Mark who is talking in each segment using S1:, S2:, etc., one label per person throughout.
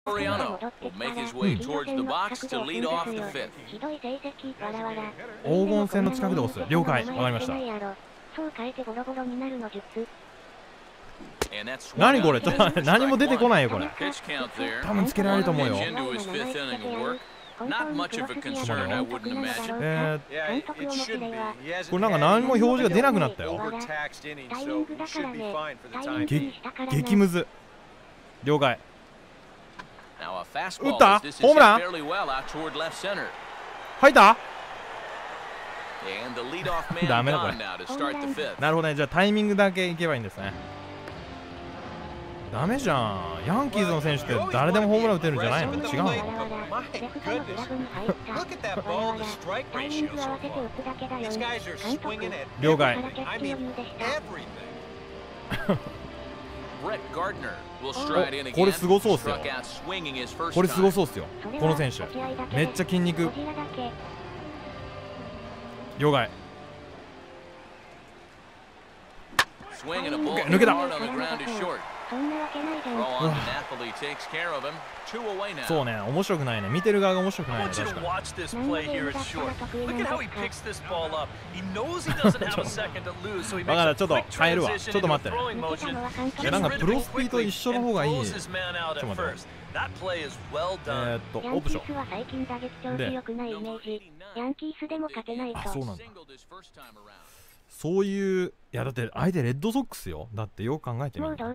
S1: Laureano will make his way towards the box to lead off the fifth.
S2: 黄金線の近くで押す。了解、わかりました。何これ、何も出てこないよこれ。多分つけられると思うよ。
S1: Not much of a concern, I wouldn't imagine.
S2: これなんか何も表示が出なくなったよ。激ムズ。了解。打った？ホームラン？入った？ダメだこれ。なるほどね。じゃあタイミングだけいけばいいんですね。ダメじゃん。ヤンキーズの選手って誰でもホームラン打てるんじゃないの？違うの？了解。これすごそうっすよ。これすごそうっすよ。この選手めっちゃ筋肉。了解。抜けた。そうね、面白くないね。見てる側が面白くないね。確かに。だからちょっと変えるわ。ちょっと待ってね。なんかプロスピーと一緒の方がいい。ちょっと待って。オプション。で、あ、そうなんだ。そういう、いやだって相手レッドソックスよ。だってよく考えてみる。で、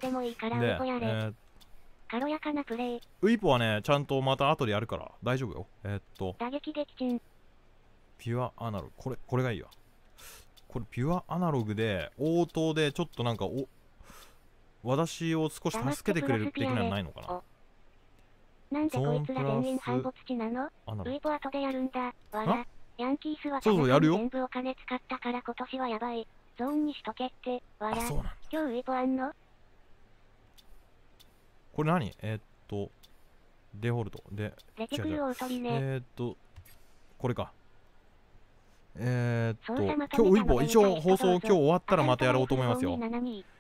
S3: 軽やかなプレイ。
S2: ウイポはね、ちゃんとまた後でやるから大丈夫よ。
S3: 打撃撃沈。
S2: ピュアアナログ。これがいいわ。これピュアアナログで、応答でちょっとなんか私を少し助けてくれる的なのないのかな。
S3: なんでこいつら連員反没地なの？ウイポ後でやるんだ。わら。ヤンキースは
S2: そうやるよ。
S3: 全部お金使ったから今年はやばい。ゾーンにしとけって。わら。今日ウイポあんの？
S2: これ何？デフォルトで。
S3: レティクルを取りね。
S2: これか。今日ウイポ一応放送今日終わったらまたやろうと思いますよ。これ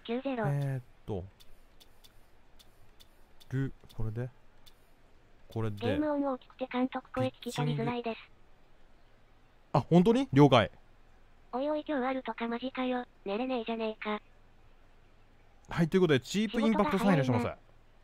S2: で
S3: ゲーム音大きくて監督声聞き取りづらいです。
S2: あ、本当に？了解。
S3: おいおい今日あるとかマジかよ。寝れねえじゃねえか。
S2: はい、ということでチープインパクトサインします。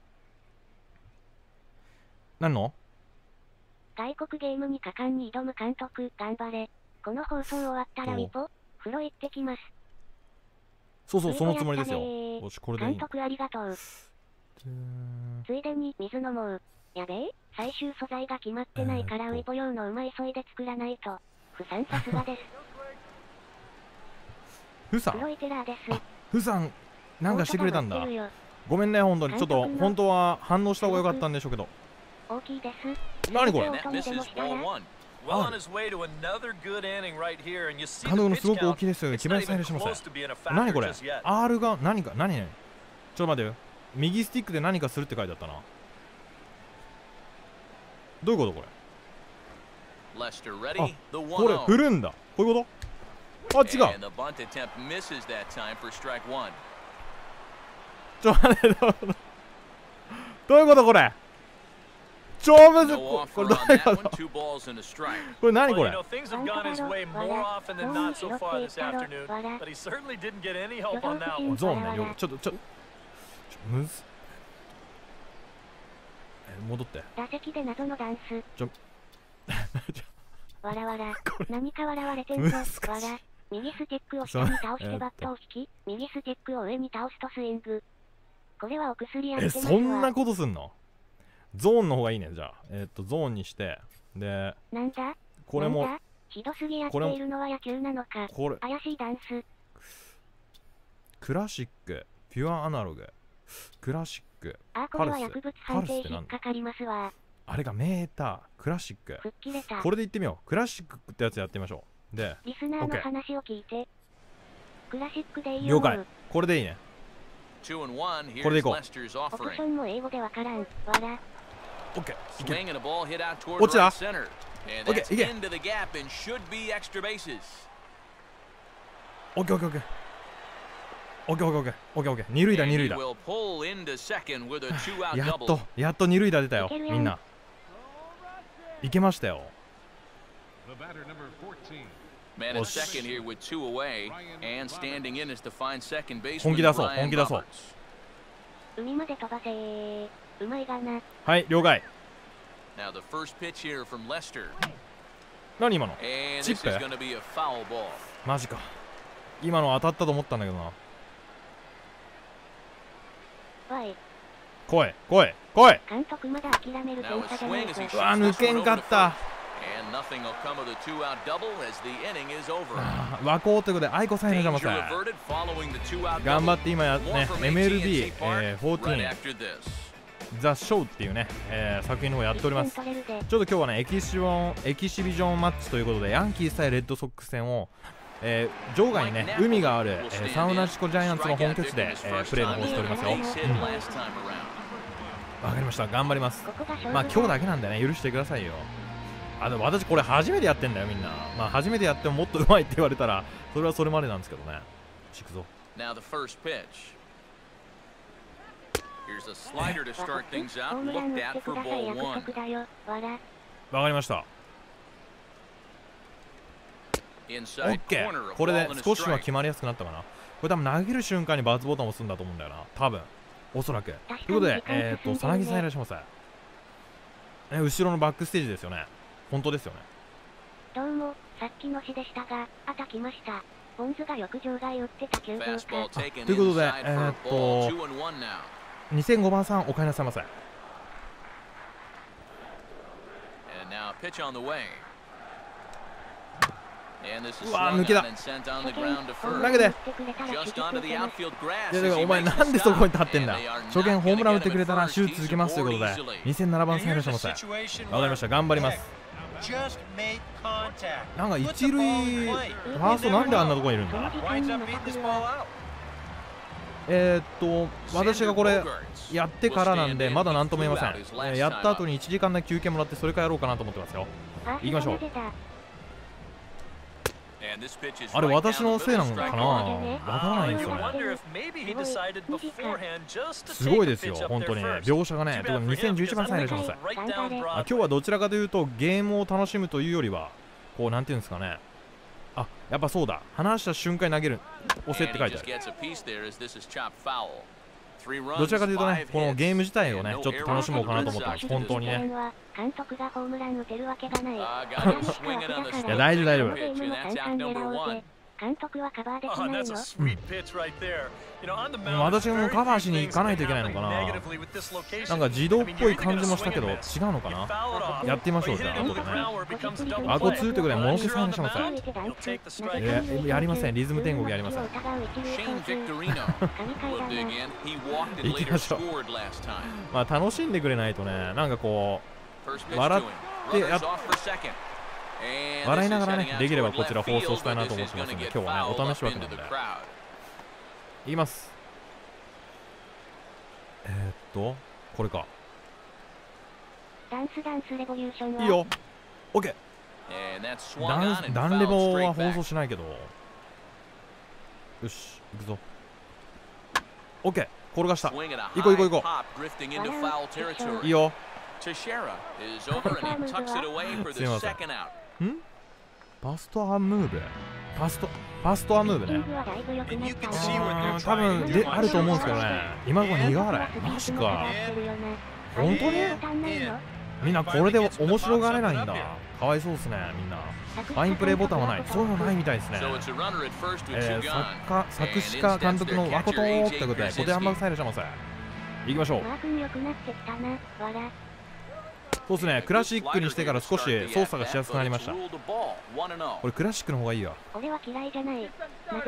S2: 何の？
S3: 外国ゲームに果敢に挑む監督、頑張れ。この放送終わったらウィポ、風呂行ってきます。
S2: そう、そのつもりですよ。よし、これでいい。
S3: 監督ありがとう。ついでに水飲もう。やべえ、最終素材が決まってないからウィポ用のうまい急いで作らないと。フさんさすがです。
S2: フさん？
S3: プロイテラーです。
S2: フさん、なんかしてくれたんだ。ごめんね、本当に。ちょっと、本当は反応した方が良かったんでしょうけど。
S3: 大きいです。
S2: 何これ？監督のすごく大きいですよ。木林さんいらっしゃいませ。何これ？ R が何か、何ね？ちょっと待ってよ。右スティックで何かするって書いてあったな。どういうことこれ？あ、これ振るんだ。こういうこと？あ、違う。ちょっと待って、どういうことこれ？超むずっ。これどういうこと？これ何これ？
S3: ゾ
S2: ーンね、ちょっとむず。戻って。
S3: 打席で謎のダンス。わらわら。何か笑われてんの？わら。右スティックを下に倒してバットを引き、右スティックを上に倒すとスイング。これはお薬やってますわ。
S2: そんなことすんの？ゾーンの方がいいね。じゃあゾーンにして、で
S3: なんだ
S2: これも
S3: ひどすぎやっているのは野球なのか。
S2: これ
S3: 怪しいダンス。
S2: クラシック、ピュアアナログ、クラシック、
S3: これは薬物判定引っかかりますわ。
S2: あれがメーター、クラシック。これでいってみよう。クラシックってやつやってみましょう。で
S3: リスナーの話を聞いて。クラシックでいいよ。
S2: 了解。これでいいね。これでいこう。
S3: オプションも英語でわからん。わら。
S2: オッケー。いけ。落ちた。オッケー。いけ。オッケー。 オッケーオッケーオッケーオッケー。二塁打二塁打。
S1: He will pull into second with a two-out
S2: やっ
S1: double.
S2: とやっと二塁打出たよみんな。いけましたよ。
S1: Man at second here with two away, and standing in is to find second baseman
S2: 本気出そう
S1: Ryan
S2: 本気出そう。
S1: Roberts.
S3: 海まで飛ばせー。うまいがな。
S2: はい了解。
S1: Now the first pitch here from Lester,
S2: 何今の
S1: and
S2: チ
S1: this
S2: ッ
S1: is
S2: プ
S1: going to be a foul ball.
S2: マジか。今の当たったと思ったんだけどな。
S3: わい。
S2: 来い来い来い。
S3: 監督まだ諦める
S1: Now
S3: 点
S1: a
S3: 差じゃない
S1: swing as
S3: ぞ
S1: he。
S2: うわ
S1: shoots
S2: 抜
S1: this
S2: け
S1: one
S2: ん
S1: over
S2: か
S1: to
S2: った
S1: first, and nothing will come of the two-out double as the inning is over.
S2: 和光ということで愛子さんいらっしゃい
S1: Danger
S2: ませ。
S1: averted following the two-out
S2: 頑張
S1: double.
S2: って今やね
S1: More from
S2: MLB、
S1: AT&T Park right
S2: 14
S1: after this.
S2: ザ・ショーっていうね、作品の方やっております。
S3: 1点取れるで。
S2: ちょっと今日はねエキシビジョンマッチということでヤンキース対レッドソックス戦を、場外にね海がある、サンフランシスコジャイアンツの本拠地で、プレーの方しておりますよ。わかりました、頑張ります。
S3: ここが勝負
S2: まあ今日だけなんでね許してくださいよ。でも私これ初めてやってんだよみんな。まあ初めてやってももっと上手いって言われたらそれはそれまでなんですけどね。いくぞ。
S1: Now the first pitch. Here's a slider to start things
S3: ホー
S1: out.
S3: ムラン
S1: Looked
S3: 打っ
S1: at
S3: て
S1: for
S3: ください
S1: ball
S3: 約
S1: one.
S3: 束だよ。わら。
S2: わかりました。
S1: Inside
S2: OK
S1: corner, a
S2: これ
S1: ball
S2: で
S1: and a
S2: 少しは
S1: strike.
S2: 決まりやすくなったかな。これ多分投げる瞬間にバツボタンを押すんだと思うんだよな多分おそらく。ということでさなぎさんいらっしゃいませ。後ろのバックステージですよね。本当ですよね。
S3: どうも、さっきの詩でしたが、あたきました。ボンズがよく場外打ってた球場
S1: Fastball
S3: か。
S1: taken
S2: ということで
S1: inside for a ball. 2 and 1 now.
S2: 2005番さんお帰りなさいませ。
S1: And now a pitch on the way. And this is
S2: うわ
S1: swung
S2: 抜けた
S1: on and sent on the ground to
S3: ホーム
S1: first.
S3: ラン打ってくれたら
S1: Just
S3: 手術
S1: onto
S3: 受
S1: the
S3: けます。
S1: outfield grass.
S2: いや
S1: as
S2: だから
S1: he
S2: お前
S1: makes
S2: なんで
S1: the
S2: そこに
S1: stop.
S2: 立ってんだ
S1: And they are
S2: 初見
S1: not
S2: ホームラン打
S1: gonna
S2: ってくれた
S1: get
S2: ら
S1: him at
S2: 手術
S1: first.
S2: 続けますということで
S1: He's aboard easily.
S2: 2007番さんいらっしゃいませ。わかりました頑張ります。なんか一塁ファーストなんであんなとこにいるんだ。私がこれやってからなんでまだ何とも言えません。やった後に1時間だけ休憩もらってそれからやろうかなと思ってますよ。行きましょう。あれ私のせいなのかなわからないんですよね。すごいですよ本当に描写がね。ということで2011番さんいらっしゃいませ。今日はどちらかというとゲームを楽しむというよりはこうなんていうんですかね。あやっぱそうだ話した瞬間に投げる押せって書いてある。どちらかというとねこのゲーム自体をねちょっと楽しもうかなと思ってます本当にね。
S3: 監督がホームラン打てるわけがない。い
S2: いや大丈夫大丈夫。
S3: ゲームの簡単狙おうぜ。監督はカバーできないの。
S2: 私もカバーしに行かないといけないのかな。なんか自動っぽい感じもしたけど違うのかな。やってみましょうじゃあ後でね。あこ2ということで物消さんいらっしゃいませ。やりませんリズム天国やりません。行きましょう。まあ楽しんでくれないとねなんかこう笑いながらねできればこちら放送したいなと思ってますので今日はねお試し枠なので言います。これか
S3: ダンスレボリューションはい
S2: いよ OK。 ダンレボは放送しないけどよし行くぞ。 OK 転がした。行こう行こう行こういいよ。すいません。パストアンムーブパストアンムーブね。多分であると思うんですけどね。今のところ苦笑いマジか本当にみんなこれで面白がれないんだ。かわいそうですねみんな。ファインプレーボタンはないそういうのないみたいですね。作詞家監督の誠ということで小手ハンバーグサイレシャマセ行きましょう。そうですねクラシックにしてから少し操作がしやすくなりました。これクラシックの方がいいよ。
S3: 俺は嫌いじゃないなぜか。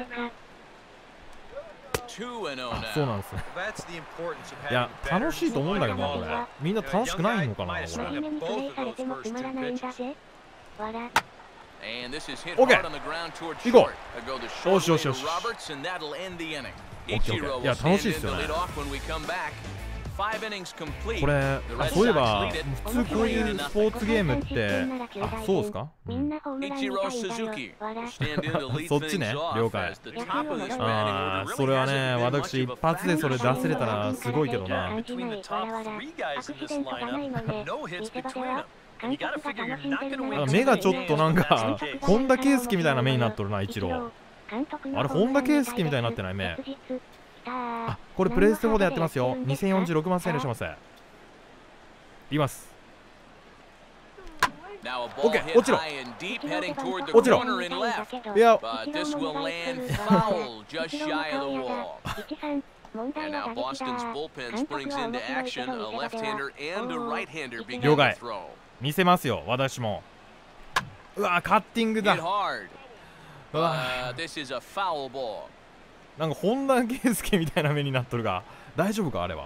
S2: そうなんですね。いや楽しいと思うんだけどなこれ。みんな楽しくないのかなこれ。
S3: 真面目にプレイされてもつまらないんだぜ。わら。
S2: オッケー行こう。よしよしよし。オッケーオッケー。いや楽しいですよね。
S1: 5 innings complete.
S2: これ
S1: The Red
S2: そういえ
S1: Sox
S2: ば
S1: lead it
S2: 普通こういうスポーツゲームってそうですか、
S3: みんなホームランみ
S1: Ichiro
S3: たいんだよ。
S1: Suzuki
S3: わら。
S1: will stand in to lead
S2: そっちね
S1: things off
S2: 了解
S1: as the top of this batting
S2: あ
S1: order
S2: ーそれ
S1: really
S2: はね
S1: hasn't been
S2: 私
S1: much of
S2: 一
S1: a
S2: 発でそれ出せれたらすごいけどな。
S4: Between the top 3 guys in this lineup, no hits between them. And you gotta figure you're not gonna win
S2: 目がちょっとなんか本田圭佑みたいな目になっとるな、一郎。あれ本田圭佑みたいになってない目。あ、これプレイステ4でやってますよ。2046万1000円します。いきます。
S1: Now a ball
S2: Okay,
S1: hit
S2: Ochiro.
S1: high and deep heading toward the
S2: Ochiro.
S1: corner and left.
S2: いや、
S1: But this will land foul just shy of the wall.
S3: 問
S1: And
S3: 題は
S1: now
S3: 打撃
S1: Boston's
S3: だ。
S1: bullpen
S3: 監督
S1: springs
S3: は
S1: into
S3: 面白い
S1: action.
S3: けど
S1: A
S3: 見せ場で
S1: left-hander
S3: は
S1: and a right-hander begin
S2: 了解
S1: to throw.
S2: 見せますよ、私も。うわ、カッティング
S1: Hit
S2: だ。
S1: hard.
S2: うわ、
S1: This is a foul ball.
S2: なんか本田圭佑みたいな目になっとるが、大丈夫かあれは。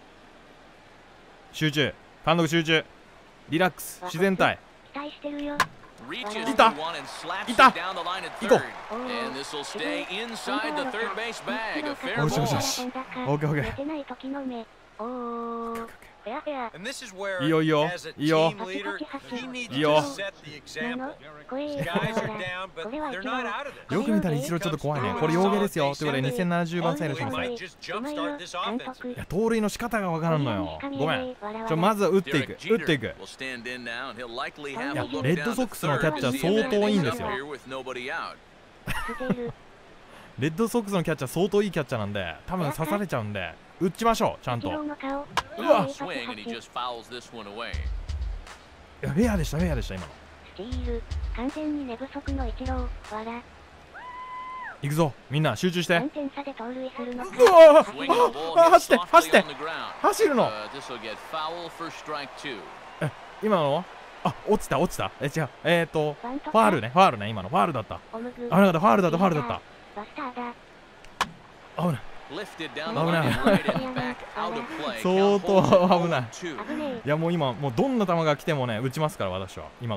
S2: 集中、監督集中。リラックス、自然体。
S3: 期待してるよ。
S1: Reaches
S2: いた
S1: for one and slaps
S2: いた
S1: it down the line at
S2: 行こ
S1: third. And this will stay inside the third base bag. A fair
S2: よしよしよ
S1: ball.
S2: し。オッケーオッケー。
S3: 寝てない時の目。おー。フェアフェア。
S4: And this is where,
S2: いいよいいよ
S4: as a
S2: いいよ
S4: team leader, he needs
S2: いいよ
S4: to set the
S3: なの
S4: example.
S3: 怖え
S4: Guys are down, but
S3: これは
S4: they're
S3: 一郎
S4: not out of this.
S2: よく見たら一郎ちょっと怖いね。これ洋芸ですよ。ということで2070番線にし
S4: We
S2: ます。
S4: might just jumpstart this
S3: 監
S4: offense.
S3: 督
S2: いや、盗塁の仕方がわからんのよ。ごめん。まずは打っていく
S1: Derek
S2: 打っていく。
S1: Jeter will stand in now, and he'll likely have
S2: いや
S1: a look
S2: レッド
S1: down
S2: ソッ
S1: to
S2: クスの
S1: third
S2: キャッチャー
S1: as the
S2: 相当いいんです
S1: inning
S2: よ。
S1: is up here with nobody out.
S3: 捨てる。
S2: レッドソックスのキャッチャー相当いいキャッチャーなんで、多分刺されちゃうんで打ちましょう、ちゃんと。い
S3: 一郎の顔。
S2: うわ
S1: Swing, and he just fouls this one away.
S2: や、フェアでしたフェアでした今の。
S3: スティール。完全に寝不足の一郎。わら。
S2: 行くぞ、みんな集中して。
S3: 3点差で盗塁するのか。
S2: うわ
S1: Swing of the ball
S2: あ、
S1: hit
S2: 走って
S1: softly
S2: 走って
S1: on the ground.
S2: 走るの。
S1: This will get foul for strike two.
S2: 今のあ、落ちた落ちた。違う、
S3: バント
S2: ファールね、ファールね、今のファールだった。
S3: オムグ。
S2: あれだった、ファールだった、ファールだった。
S3: バスターだ。
S2: 危ない。
S1: Lifted down the
S2: 危
S1: line
S2: ない
S1: and right and back out of play.
S2: 相
S1: Count
S2: 当
S1: holds
S2: 危ない。
S1: 2.
S3: 危ね
S2: いやもう今、もうどんな球が来てもね、打ちますから私は。今。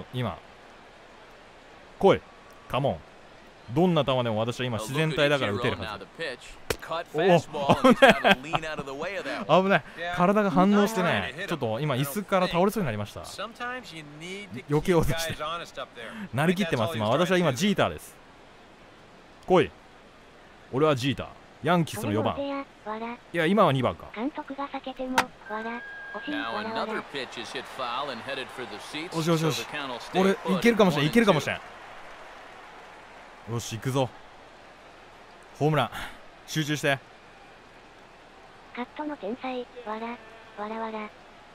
S2: 来い、カモン。どんな球でも私は今
S1: A
S2: 自
S1: look
S2: 然
S1: at
S2: 体だから打て
S1: Ichiro
S2: るは
S1: now.
S2: ず。
S1: The pitch. Cut
S2: お
S1: fastball, and he's got to lean out of the way of that one.
S2: 危ない。体が反応してね、ちょっと今椅子から倒れそうになりました。
S4: Sometimes you need to
S2: 余
S4: keep
S2: 計落として
S4: guys honest up there.
S2: なりきってます今。私は今ジーターです。来い。俺はジーター。ヤンキースの4番。
S3: わら。
S2: いや、今は2番か。
S3: 監督が避けても、わら。惜しい、
S1: Now
S3: わらわ
S1: another
S3: ら。
S1: pitch is hit foul and headed for the seats.
S2: よしよしよ
S1: So
S2: し
S1: the count will stay
S2: 俺
S1: put
S2: いけるかもしれん、
S1: at
S2: いけるかもし
S1: 1-2.
S2: れん。よし、行くぞ。ホームラン。集中して。
S3: カットの天才、わら。わらわら。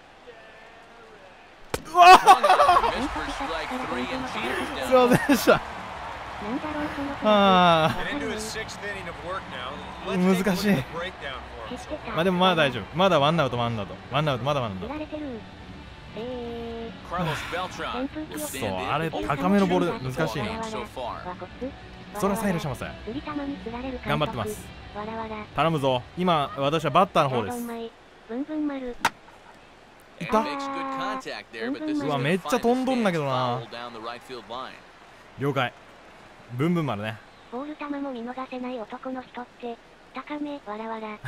S2: うわ
S1: Swung at it, missed for strike three, and Jeter's
S2: すい
S1: down.
S2: ませんでした。
S3: なんだろう、その手。
S2: あ
S4: Get into his 6th inning of work now.
S2: ー
S4: Let's take a look
S2: 難しい
S4: at the breakdown for
S3: 知
S4: him.
S3: ってた。
S2: まあでもまだ大丈夫。まだワンアウト、ワンアウト。ワンアウト、まだワンアウト。
S3: 振られてる。
S1: Carlos Beltran will
S2: そう
S1: stand in.
S2: あれ
S1: 0 for
S2: 高めのボール
S1: 2
S2: 難しいね
S1: so far.
S3: わこつ。
S2: それはサイレしません。
S3: 釣り玉に釣られる監督。
S2: 頑張ってます。
S3: わらわら。
S2: 頼むぞ。今、私はバッターの方です。
S3: ブンブン丸。
S2: い
S1: And
S2: た
S1: makes good contact there, but this is
S2: うわ
S1: gonna
S2: めっちゃ
S1: find
S2: 飛んどんだ
S1: his
S2: けど
S1: stance
S2: な
S1: foul down the right field line.
S2: 了解。ブンブン丸ね。
S3: ボール球も見逃せない男の人って。高め、わらわら。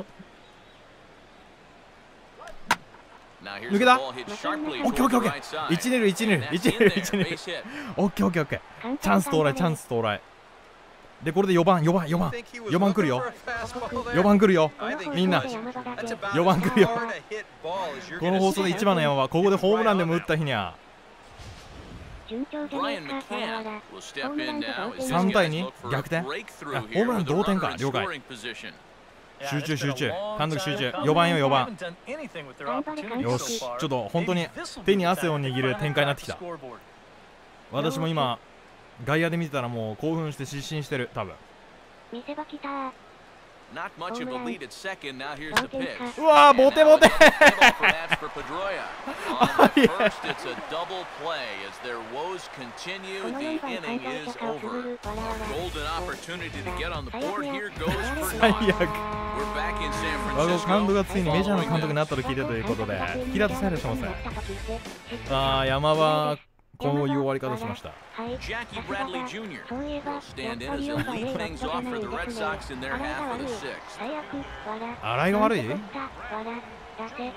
S1: Now here's
S2: 抜
S1: the
S2: けた
S1: ball hit sharply
S2: オッケーオッ
S1: toward
S2: ケーオッ
S1: the
S2: ケ
S1: right
S2: ー。
S1: side.
S2: 一二塁、一二
S1: And
S2: 塁、
S1: that's
S2: 一
S1: in
S2: 二塁、
S1: there,
S2: 一二
S1: base
S2: 塁。
S1: hit.
S2: オッケーオッケーオッケー。チャンス到来、チャンス到来。で、これで4番、4番、4番。
S4: Think he was
S2: 4番来る
S4: looking
S2: よ
S4: for。a fastball there?
S2: 4番来るよ。
S4: I think
S2: みんな。
S4: that's about
S2: 4番来るよ
S4: as far to hit ball as you're
S2: この
S4: gonna
S2: 放送で
S4: see.
S2: 1番の山は、ここでホームランでも打った日には、
S3: 順調じゃね
S1: Brian
S3: えか、わらわ
S1: McCann
S3: ら。
S1: will step in now as
S2: 3
S1: these
S2: 対
S1: guys
S2: 2
S1: look for a
S2: 逆転
S1: breakthrough
S2: あ
S1: here
S2: ホームラン
S1: with a
S2: 同点
S1: runner
S2: か
S1: in
S2: 了解
S1: scoring position.
S2: 集中集中監督集中4番よ4番よしちょっと本当に手に汗を握る展開になってきた私も今外野で見てたらもう興奮して失神してる多分
S3: 見せ場来た。
S1: Not much of a lead at second. Now here's the pitch.
S2: うわーボテボテ
S1: Perhaps for Pedroia. On the first, it's a double play as their woes continue.
S3: この
S1: The
S3: 4番
S1: inning
S3: 解
S1: is
S3: 説者をくぐ
S1: over.
S3: る、わらわら。
S1: Golden opportunity to get on the board. Here goes for
S2: 最
S1: naught.
S2: 悪
S1: We're back in San
S2: 我が
S1: Francisco.
S2: 監督がついにメジャーの監督に
S1: Following
S2: なったと聞いたということで平田さえしてません
S3: 知った
S2: あー山はこういう終わり方しました
S3: はい。
S1: Jackie Bradley Jr.
S3: そういえば、
S1: will
S3: やっ
S1: stand
S3: ぱ
S1: in
S3: り
S1: as
S3: 4
S1: they'll
S3: 番
S1: lead
S3: 目
S1: things
S3: は
S1: off for the
S3: 良く
S1: Red
S3: ないですね。
S1: Sox in their
S3: 洗いが
S1: half of
S3: 悪
S1: the
S3: い。
S1: sixth.
S3: 最悪、わら。
S2: 洗いが悪い
S3: わら。 だて。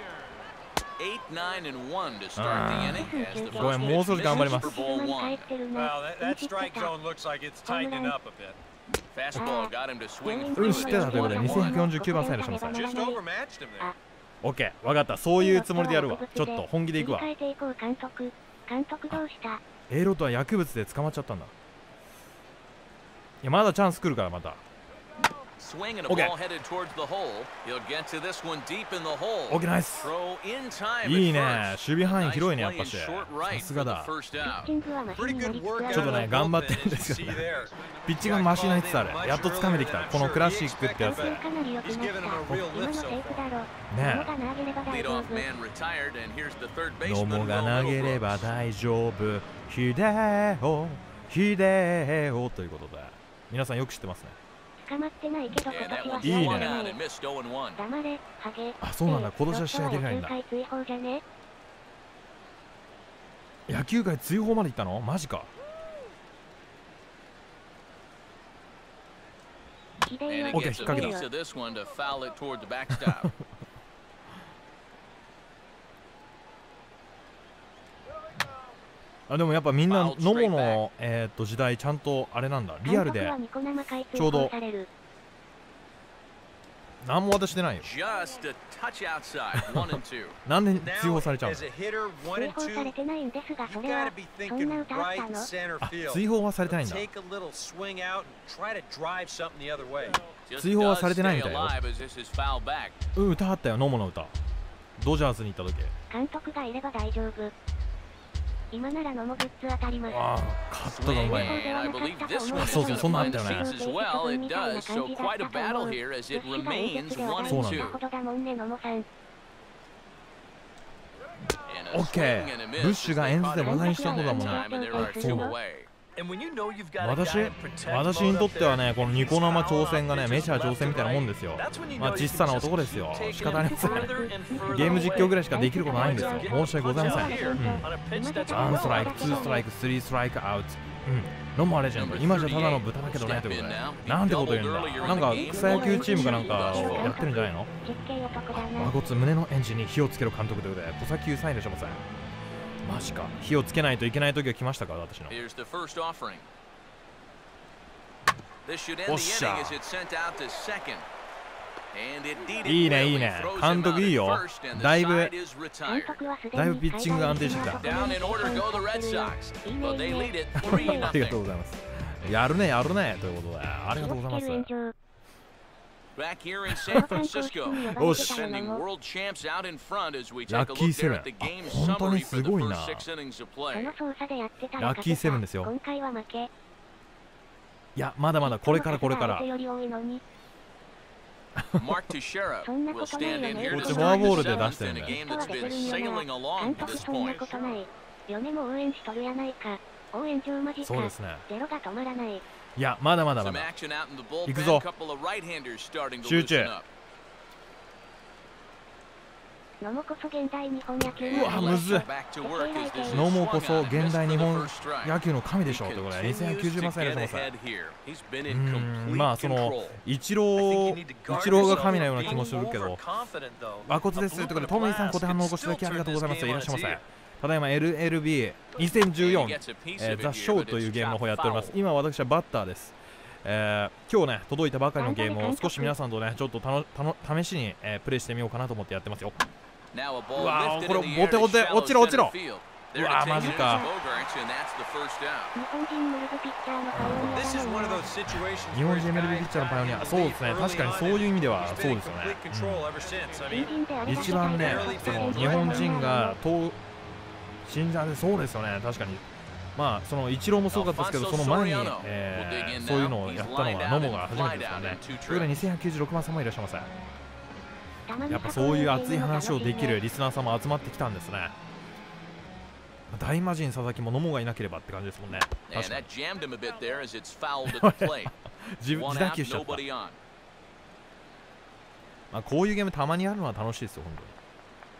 S1: 8-9-1 to start the inning as the
S2: ごめん、もう少し頑張ります。
S1: Super Bowl
S3: 帰
S1: one.
S3: ってる
S4: Well,
S3: な。
S4: that strike zone looks like it's tightening up a bit.
S1: Fastball got him to swing
S2: う
S1: through
S2: ん、知ってたということで、
S1: it.
S2: 249番さんいらっしゃいませ。
S4: Just overmatched him there.
S2: オッケー、わかった。そういうつもりでやるわ。ちょっと本気でいくわ。
S3: 切り替えていこう監督。監督どうした？
S2: A ロットは薬物で捕まっちゃったんだ。いや、まだチャンス来るから、また。
S1: Swing and a
S2: Okay.
S1: ball headed towards the hole. He'll get to this one deep in the hole.
S2: オッケー、ナイス。
S1: Throw in time
S2: いいね。
S1: at
S2: 守備
S1: first.
S2: 範囲
S1: Nice
S2: 広いね、やっ
S1: play
S2: ぱ
S1: in
S2: し。
S1: short
S2: さ
S1: right
S2: すが
S1: for the
S2: だ。
S1: first
S3: ピッ
S1: out.
S3: チングはマシ
S4: Pretty
S3: にな
S4: good
S3: りつつ
S4: work
S3: あ
S4: out
S2: ちょっと
S3: る。
S2: ね、頑張ってるんです
S4: See
S2: けど、
S4: there.
S2: ピッチングマシなやつあれ。やっと掴めてきた。このクラシックってやつ。
S3: かなり良くなった。
S4: He's given him a real
S3: 今の
S4: lift
S3: テ
S4: so
S3: イクだろ。
S2: ね
S3: 野茂が投げれば大丈
S1: Leadoff
S3: 夫。
S1: man retired, and here's the third
S2: 野
S1: baseman.
S2: 茂が
S1: Will
S2: 投げれ
S1: Middlebrooks.
S2: ば大丈夫。ヒデオ、ヒデオということで。皆さんよく知ってますね。
S3: 捕まってないけど
S1: And
S3: 今
S1: that
S3: 年は
S1: one
S3: 試合
S2: いい
S3: が
S1: swung
S2: ね
S1: on
S3: ない。
S1: and missed 0-1.
S3: 黙れ、ハゲ。
S2: あ、そうなんだ。今年は試合出れないんだ。
S3: ロットは野球界追放じゃね？
S2: 野球界追放まで行ったの？マジか。
S3: ヒデイ
S1: And
S3: は
S1: he gets a
S2: Okay,
S1: piece of this one to foul it toward the backstop.
S2: あ、でもやっぱみんな野茂の時代ちゃんとあれなんだ。リアルでちょうど何も渡してないよ。
S1: Just a touch outside, 1 and 2.
S2: なんで
S4: Now,
S2: 追放されちゃう
S4: as
S2: の？
S4: a hitter, 1
S3: 追
S4: and
S3: 放され
S4: 2,
S3: てないんですが、
S4: you
S3: それは
S4: gotta be
S3: そん
S4: thinking
S3: な歌あった
S4: right
S3: の？
S4: center
S2: あ、
S4: field.
S2: 追放はされてないんだ。
S4: Take a little swing out and try to drive something the other way.
S1: Just
S2: 追放は
S1: does
S2: されてない
S1: stay
S2: みたいよ。
S1: alive as this is fouled back.
S2: うん、歌あったよ、野茂の歌。ドジャースに行った時。
S3: 監督がいれば大丈夫。今なら野茂グッズ当たります。
S2: ああ、カットがう
S1: Swing,
S2: まいね。
S1: and I believe this one is
S2: So,
S1: going to
S2: so
S1: find
S2: not there,
S1: chance as well. It does. So quite a battle here as it remains 1
S2: そう
S1: and
S2: なんだ。
S1: 2.
S3: ほどだもんね、野茂さん。
S1: And a
S2: オッケ
S1: swing
S2: ー。
S1: and a
S2: ブッ
S1: miss
S2: シュ
S1: as
S2: が
S1: they
S2: 演説
S1: caught
S2: で
S1: him
S2: 話題に
S1: in
S2: したことだもん
S1: time
S2: ね。
S1: and there are
S2: そう
S1: 2
S2: だ。
S1: away.
S4: And when you know you've got a
S2: 私
S4: guy in protect
S2: 私
S4: mode
S2: にと
S4: up
S2: っては
S4: there,
S2: ね、このニコ生挑戦がね、メジャー挑戦みたいなもんですよ。
S4: that's when you
S2: まあ
S4: know
S2: 小
S4: you
S2: さ
S4: can
S2: な
S4: just
S2: 男ですよ。
S4: keep
S2: 仕方ないですよ。
S4: taking him further and further
S2: ゲーム実況ぐらいしか
S4: away.
S2: できることないんですよ。申し訳ございません。うん。
S4: On a pitch that's
S2: 1ストライク、2ストライク、3ストライクアウト。うん。野茂はレジェンド。今じゃただの豚だけどね、ということで。なんてこと言うんだ。なんか草野球チームかなんかをやってるんじゃないの？
S3: 実刑男だな。
S2: 馬骨胸のエンジンに火をつける監督ということで、小崎サインでしょません。マジか。火をつけないといけない時が来ましたから、私の。
S1: Here's the first offering. This should end the
S2: おっしゃ。
S1: inning as it's sent out to second. And indeed
S2: いい
S1: it
S2: ね、いい
S1: really
S2: ね。
S1: throws
S2: 監
S1: him
S2: 督
S1: out
S2: いい
S1: at
S2: よ。
S1: first and the
S2: だいぶ
S1: side is
S3: 監
S1: retired.
S3: 督はすでに
S2: だいぶピッチングが安定してきた。
S1: Down in order go the Red Sox. But they lead it 3-0.
S2: ありがとうございます。やるね、やるね。ということで、ありがとうございます。
S1: Back here in San Francisco,
S2: Oh,
S1: defending world champs out in front as we take a
S2: Lucky
S1: look there at
S2: seven.
S1: the game
S2: 本当に
S1: summary
S2: す
S1: for the
S2: ごい
S1: first
S2: な。
S1: 6 innings of
S3: こ
S1: play.
S3: の操作でやってたら
S2: ラッキーセブンですよ。
S3: 今回は負け。
S2: いや、まだまだこれからこれから。
S3: 相手より多いのに。
S1: Mark Teixeira will stand in here
S2: こ
S1: to
S2: っちフォア
S1: start
S2: ボー
S1: the
S2: ルで出
S1: 7th
S2: してる
S1: in
S2: ん
S1: a
S2: だよ。
S1: game
S3: 人は
S1: that's
S3: 出て
S1: been
S3: るんよ
S1: sailing
S3: な。
S1: along
S3: 監
S1: to
S3: 督
S1: this
S3: そんな
S1: point.
S3: ことない。米も応援しとるやないか。応援上間近。
S2: そうですね。
S3: ゼロが止まらない。
S2: いや、まだまだま
S1: Some
S2: だ。
S1: action out in the
S2: 行く
S1: bullpen.
S2: ぞ。
S1: Couple of right-handers starting to
S2: 集中。
S1: loosen up.
S3: 野茂こそ現代日本野球
S2: うわむずい。
S1: Back to work as this is
S2: 野茂こ
S1: swung
S2: そ
S1: on and
S2: 現
S1: missed
S2: 代
S1: for
S2: 日
S1: the
S2: 本
S1: first strike.
S2: 野球の神でしょう
S1: He
S2: ということで、
S1: continues
S2: 2090
S1: to
S2: 番さんいら
S1: get
S2: っしゃい
S1: ahead
S2: ませ。
S1: here. He's been in
S2: まあ
S1: complete
S2: その
S1: control.
S2: イチローが神のような気もするけど、和骨ですということで、トムイさん、小手反応お越しいただきありがとうございます。いらっしゃいませ。ただいま LLB2014、ザ・ショーというゲームの方やっております。今私はバッターです。今日ね、届いたばかりのゲームを少し皆さんとね、ちょっと試しに、プレイしてみようかなと思ってやってますよ。
S1: Now a ball
S2: うわ
S1: lifted
S2: これ
S1: in the
S2: ボ
S1: air
S2: テ
S1: to
S2: ボテ
S1: shallow
S2: 落ちろ落ちろ
S1: center field.
S2: う
S1: There
S2: わ
S1: to take
S2: マ
S1: it
S2: ジ
S1: is
S2: か
S1: Bogarts, and that's the first out.
S3: 日本人ムルブピッチャーのパイオニア
S4: This is
S3: だ
S4: one
S3: な
S4: of those situations
S2: 日
S4: where
S2: 本
S4: he's
S2: 人 MLB ピッチャーのパイオニア、そうですね、確かにそういう意味ではそうですよね。
S4: control ever since. I
S3: 新
S4: mean,
S3: 人であれだけ
S2: 一番ね
S3: 大、
S2: その日本人が信者でそうですよね、確かに。まあ、そのイチローもそうだったんですけど、その前に、そういうのをやったのは野茂が初めてですからね。ということで、2096番さんもいらっしゃいませ。やっぱそういう熱い話をできるリスナーさんも集まってきたんですね。大魔神佐々木も野茂がいなければって感じですもんね。
S1: And
S2: 確かに
S1: that jammed him a bit there as it's fouled at the plate.
S2: 自
S1: One
S2: 打
S1: out,
S2: 球しちゃった。
S1: nobody on.
S2: まあ、こういうゲームたまにやるのは楽しいですよ、本当に。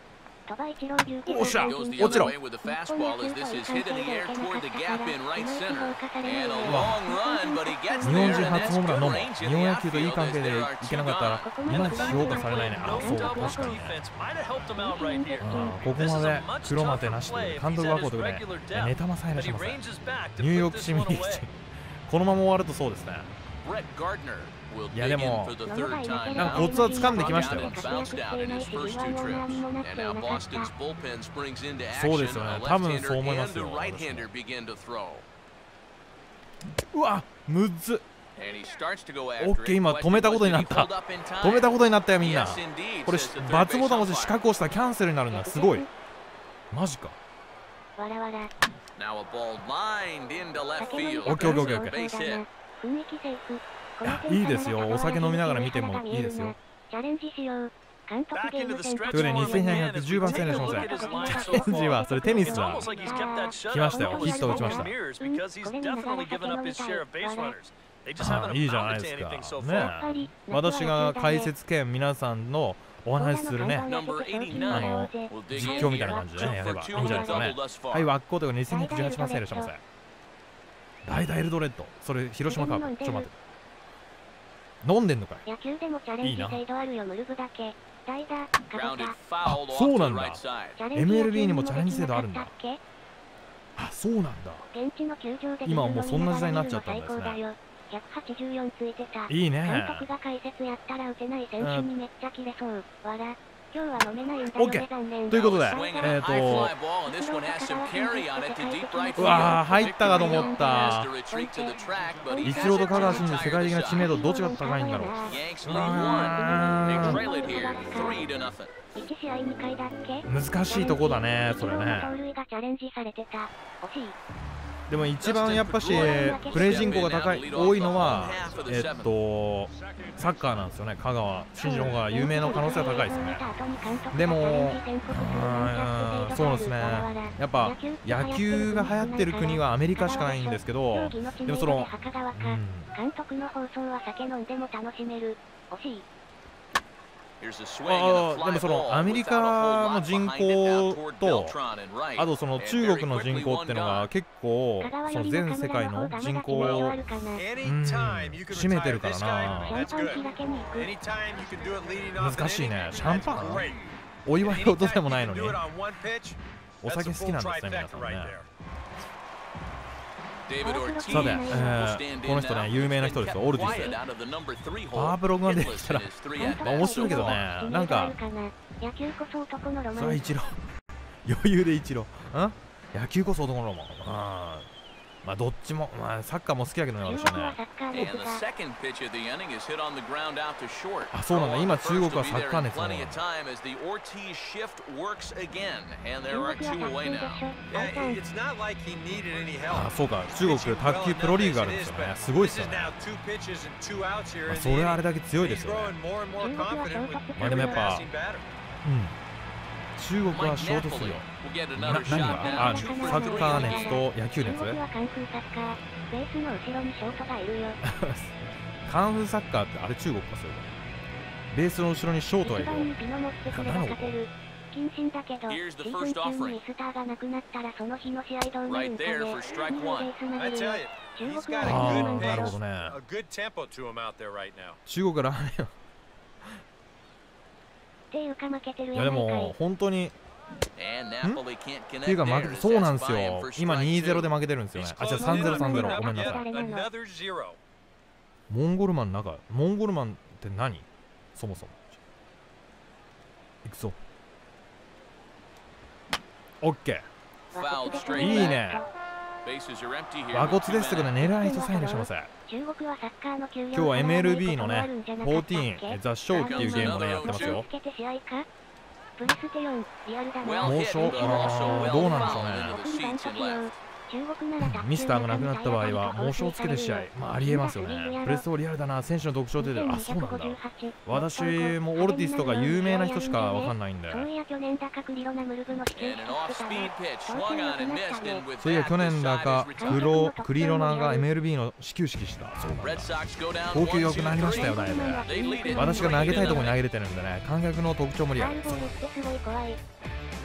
S3: 鳥羽一郎ビューティ
S2: おっしゃ
S1: Goes the
S2: 落ち
S1: other
S2: ろ
S1: way with the fastball as this is hit in the air toward the gap in right center. And a long run, but he gets
S2: 日
S1: there
S2: 本人
S1: and
S2: 初ホー
S1: that's
S2: ムラン
S1: good
S2: のも
S1: range
S2: 日
S1: in
S2: 本
S1: the
S2: 野球といい
S1: outfield
S2: 関
S1: as
S2: 係で
S1: there
S2: い
S1: are
S2: けな
S1: two
S2: かったら
S1: gone.
S2: いまいち評価されないね。あ、そう、確か
S4: Double
S2: にね。
S4: defense might have helped him out right here.
S2: ここまで黒マテなしで監督がこうとね、ネタマさえなしますね。ニューヨーク市民に来て、このまま終わるとそうですね。
S1: Brett Gardner will
S2: いや
S1: dig
S2: で
S1: in
S2: も
S1: for the third time
S2: なんか
S1: now.
S2: コツは掴んできましたよ。
S1: Bounced out in his first two trips. And now Boston's bullpen springs into
S2: そう
S1: action.
S2: ですよね。
S1: A
S2: 多分
S1: left-hander
S2: そう思いま
S1: and
S2: す
S1: a
S2: よ。
S1: right-hander begin to throw.
S2: うわ、むずっ。
S1: And he starts to go
S2: オ
S1: after
S2: ッケー、
S1: it.
S2: 今止めたことになった。
S1: Hold up in time.
S2: 止めたことになったよみんな。
S1: Yes, indeed,
S2: これ
S1: says the third
S2: ×ボタン
S1: base
S2: 押して四
S1: umpire.
S2: 角押したらキャンセルになるんだ。すごい。マジか。
S3: わらわら。
S1: Now a ball lined into left
S3: 酒飲み
S1: field.
S2: オッケーオッケーオッケーオッケー。
S1: Base hit.
S3: 雰囲気セーフ。
S2: いやいいですよ。お酒飲みながら見てもいいですよ。
S3: チャレンジしよう。監督
S4: Back
S3: ゲー
S4: into
S3: ム
S4: the
S3: 選
S4: stretch
S2: ということで
S4: form again.
S2: 2110番線でしません。
S4: Look at his line
S2: チ
S4: so
S2: ャレンジ
S4: far.
S2: はそれテニス
S4: It's
S2: だ。
S4: almost like he's kept that
S2: 来ましたよ。
S4: shutout
S2: ヒット打ちました。
S4: mirrors because he's definitely given up his share of base runners. They just
S2: あ
S4: haven't
S2: いいじゃない
S4: amounted
S2: で
S4: to
S2: すか
S4: anything so
S2: ね
S4: far.
S2: 私が解説兼皆さんのお話しするね
S1: Number 89
S2: あの
S1: will dig
S2: 実
S1: in
S2: 況みたいな
S1: here.
S2: 感じでねやればいい
S1: Two
S2: ん
S1: for
S2: じゃないですか
S1: two
S2: ね
S1: double thus
S2: はい
S1: far.
S2: 輪っことか2118番線でしません代打エルドレッドそれ広島カープちょっと待って飲んでんのかい
S3: 野球でもチャレンジ精度あるよムルブだけ。代打、か
S1: Grounded
S3: ぶ
S1: fouled off
S2: そう
S1: to
S2: な
S1: the
S2: んだ
S1: right side.
S3: た。
S2: MLB にもチャレンジ制度あるんだ
S3: チャレンジ野球
S2: あそうなんだ
S3: 現地の球場で
S2: 今はもうそんな時代になっちゃったんですね
S3: 最高だよ。184ついてた。
S2: いいね
S3: 監督が解説やったら打てない選手にめっちゃ切れそう。わら。今日は飲めないんだよ
S2: オッケー
S3: ね残念。
S2: ということで
S1: Swing and a high fly ball, and this one has some carry on it to deep right
S2: うわー
S1: field.
S2: 入ったかと思っ
S1: Has
S2: た
S1: to retreat to the track, but he
S2: イチローと
S1: has
S2: 香川
S1: it
S2: 真司世界的な知名度どっちが高いんだろう
S1: Yanks lead
S2: あ
S1: one.
S2: ー
S1: They trail it here, 3 to nothing.
S3: 1試合2回だっけ
S2: 難しいとこだねそれね
S3: 盗塁がチャレンジされてた。惜しい。
S2: でも一番やっぱしプレー人口が高い多いのはサッカーなんですよね香川真司の方が有名な可能性は高いですよねでもそうですねやっぱ野球が流行ってる国はアメリカしかないんですけどでもその
S3: 監督の放送は酒飲んでも楽しめる。惜しい。
S1: Here's a swing and a
S2: でも
S1: fly
S2: その
S1: ball
S2: アメリ
S1: without a
S2: カ
S1: whole
S2: の
S1: lot
S2: 人
S1: behind it out
S2: 口
S1: toward
S2: と
S1: Beltran and right.
S2: あとその
S1: And
S2: 中
S1: very
S2: 国の人
S1: quickly
S2: 口っ
S1: one
S2: ていうのが
S1: gone.
S2: 結構その全世界の人口を
S4: Anytime you can
S2: 占めて
S4: retire
S2: るから
S4: this
S2: な
S4: guy,
S3: シャ
S4: that's
S3: ン
S4: good.
S3: パン開けに行く。
S4: Anytime you can do it leading off an
S2: 難しい
S4: inning,
S2: ねシャンパン
S4: that's great.
S2: お祝い事でもないの
S4: Anytime
S2: に
S4: you can do it on one pitch,
S2: お
S4: that's
S2: 酒
S4: a
S2: 好き
S4: full
S2: なんですね皆
S4: trifecta
S2: さん
S4: right
S2: ね
S4: there.
S1: David Ortiz
S2: さて、
S1: will stand
S2: こ
S1: in
S2: の人
S1: now.
S2: ね有名な
S1: He's
S2: 人
S1: been
S2: です
S1: kept
S2: よオルティ
S1: quiet
S2: ス
S1: out of the number 3
S2: パワ
S1: hole.
S2: ープロが出て
S1: Hitless
S2: きたら
S1: in his 3 at
S2: まあ面白いけど
S1: bats
S2: ね
S1: so far.
S2: なんか
S3: 野球こそ男のロマン。
S2: それは一郎余裕で一郎野球こそ男のロマンまあどっちもまあサッカーも好きやけどね私はね
S1: And the second pitch of the inning is hit on the ground out to short.
S2: あそうなんだ今中国はサッカー熱なの
S1: Plenty of time as the Ortiz shift works again, and there are 2 away now.
S4: Yeah, it's not like he needed any
S2: あ
S4: help.
S2: そうか中国卓球プロリーグがあるんですよねすごいっすよね
S4: Now 2 pitches and 2 outs here
S2: まあ
S4: in
S2: そ
S4: the
S2: れはあ
S4: inning.
S2: れだけ強いで
S4: He's
S2: すよね
S4: growing more and more confident with
S2: まあでもやっ
S4: every
S2: ぱ
S4: passing batter.
S2: 中国
S1: Mike
S2: はショートす
S1: Napoli
S2: るよ
S1: will get
S2: 何
S1: another shot
S2: があ
S1: now.
S2: サ
S1: 2 for
S2: ッカー
S1: 3.
S2: 熱と野球熱
S3: 中国はカンフーサッカー。ベースの後ろにショートがいるよ。
S2: カンフーサッカーってあれ中国かそれベースの後ろにショートがい
S3: 一
S2: る
S3: 番にピノ持ってくれば勝てる。謹慎だけど、シ
S1: Here's the
S3: ーズ
S1: first
S3: ン中
S1: offering.
S3: にスターがなくなったらその日の試合どうなる
S1: Right
S3: んか
S1: there
S3: ね。
S1: for strike
S3: 二塁ベ
S1: one.
S3: ース投
S4: I
S3: げる
S4: tell
S3: よ。
S4: you,
S3: 中
S4: he's
S3: 国
S4: got
S3: は
S2: あ
S4: a
S3: ラー
S2: あ
S3: メン
S4: good
S3: だよ
S2: なるほ
S4: pace,
S2: どね
S4: a good tempo to him out there right now.
S2: 中国がラーメン
S3: っていうか負けてる
S2: いやで
S3: やないかい
S2: も。本当に
S1: And Napoli can't
S2: っていう
S1: connect
S2: か
S1: there
S2: 負け
S1: as
S2: そうなん
S1: that's
S2: です
S1: by him
S2: よ
S1: for
S2: 今
S1: strike
S2: 2-0 で
S1: 2.
S2: 負けてるんですよ
S4: He's
S2: ねあじゃあ
S4: closing in
S2: 3-0
S4: on
S2: ごめんなさい
S4: yet another zero.
S2: モンゴルマンって何そもそもいくぞオッケ
S1: Fouled
S2: ー
S1: straight
S2: いい
S1: back.
S2: ね
S1: Bases are empty here.
S2: 和骨ですけどね狙わない人サインいらっしゃいませ
S3: 中国はサッカーの休養
S2: 今日は MLB のね
S3: あるんじゃなかったっけ
S2: 14ザ・ショーっていうゲームをねやってますよ
S3: つけて試合かプレステ4リアルだな
S1: Well
S2: 猛
S1: hit,
S2: 暑
S1: but also
S2: どう
S1: well
S2: なんでしょう
S1: fouled
S2: ね
S1: into the seats and left.
S3: 中国なら卓球
S2: ミスターがなくなった場合は猛暑をつけて試合まあありえますよねプレスをリアルだな選手の特徴であそうなんだ私もオルティスとか有名な人しかわかんないんで
S3: そういや去年だかクリロナムルブの始球
S1: And
S3: 式
S1: an
S3: してた
S1: off-speed
S3: ね
S1: pitch swung on and missed, and with
S2: そういや
S1: that,
S2: 去
S1: the
S2: 年だ
S1: side
S2: か
S1: is returned.
S2: クリロナが MLB の始球式したそうなん
S1: Red
S2: だ
S1: Sox go down
S2: 投球良くなりましたよ
S1: 1-2-3.
S2: だいぶ
S1: They lead it
S2: 私が投げたいところに投
S1: 3-0.
S2: げれてるんでね観客の特徴もリアル
S3: ファウルボールってすごい怖い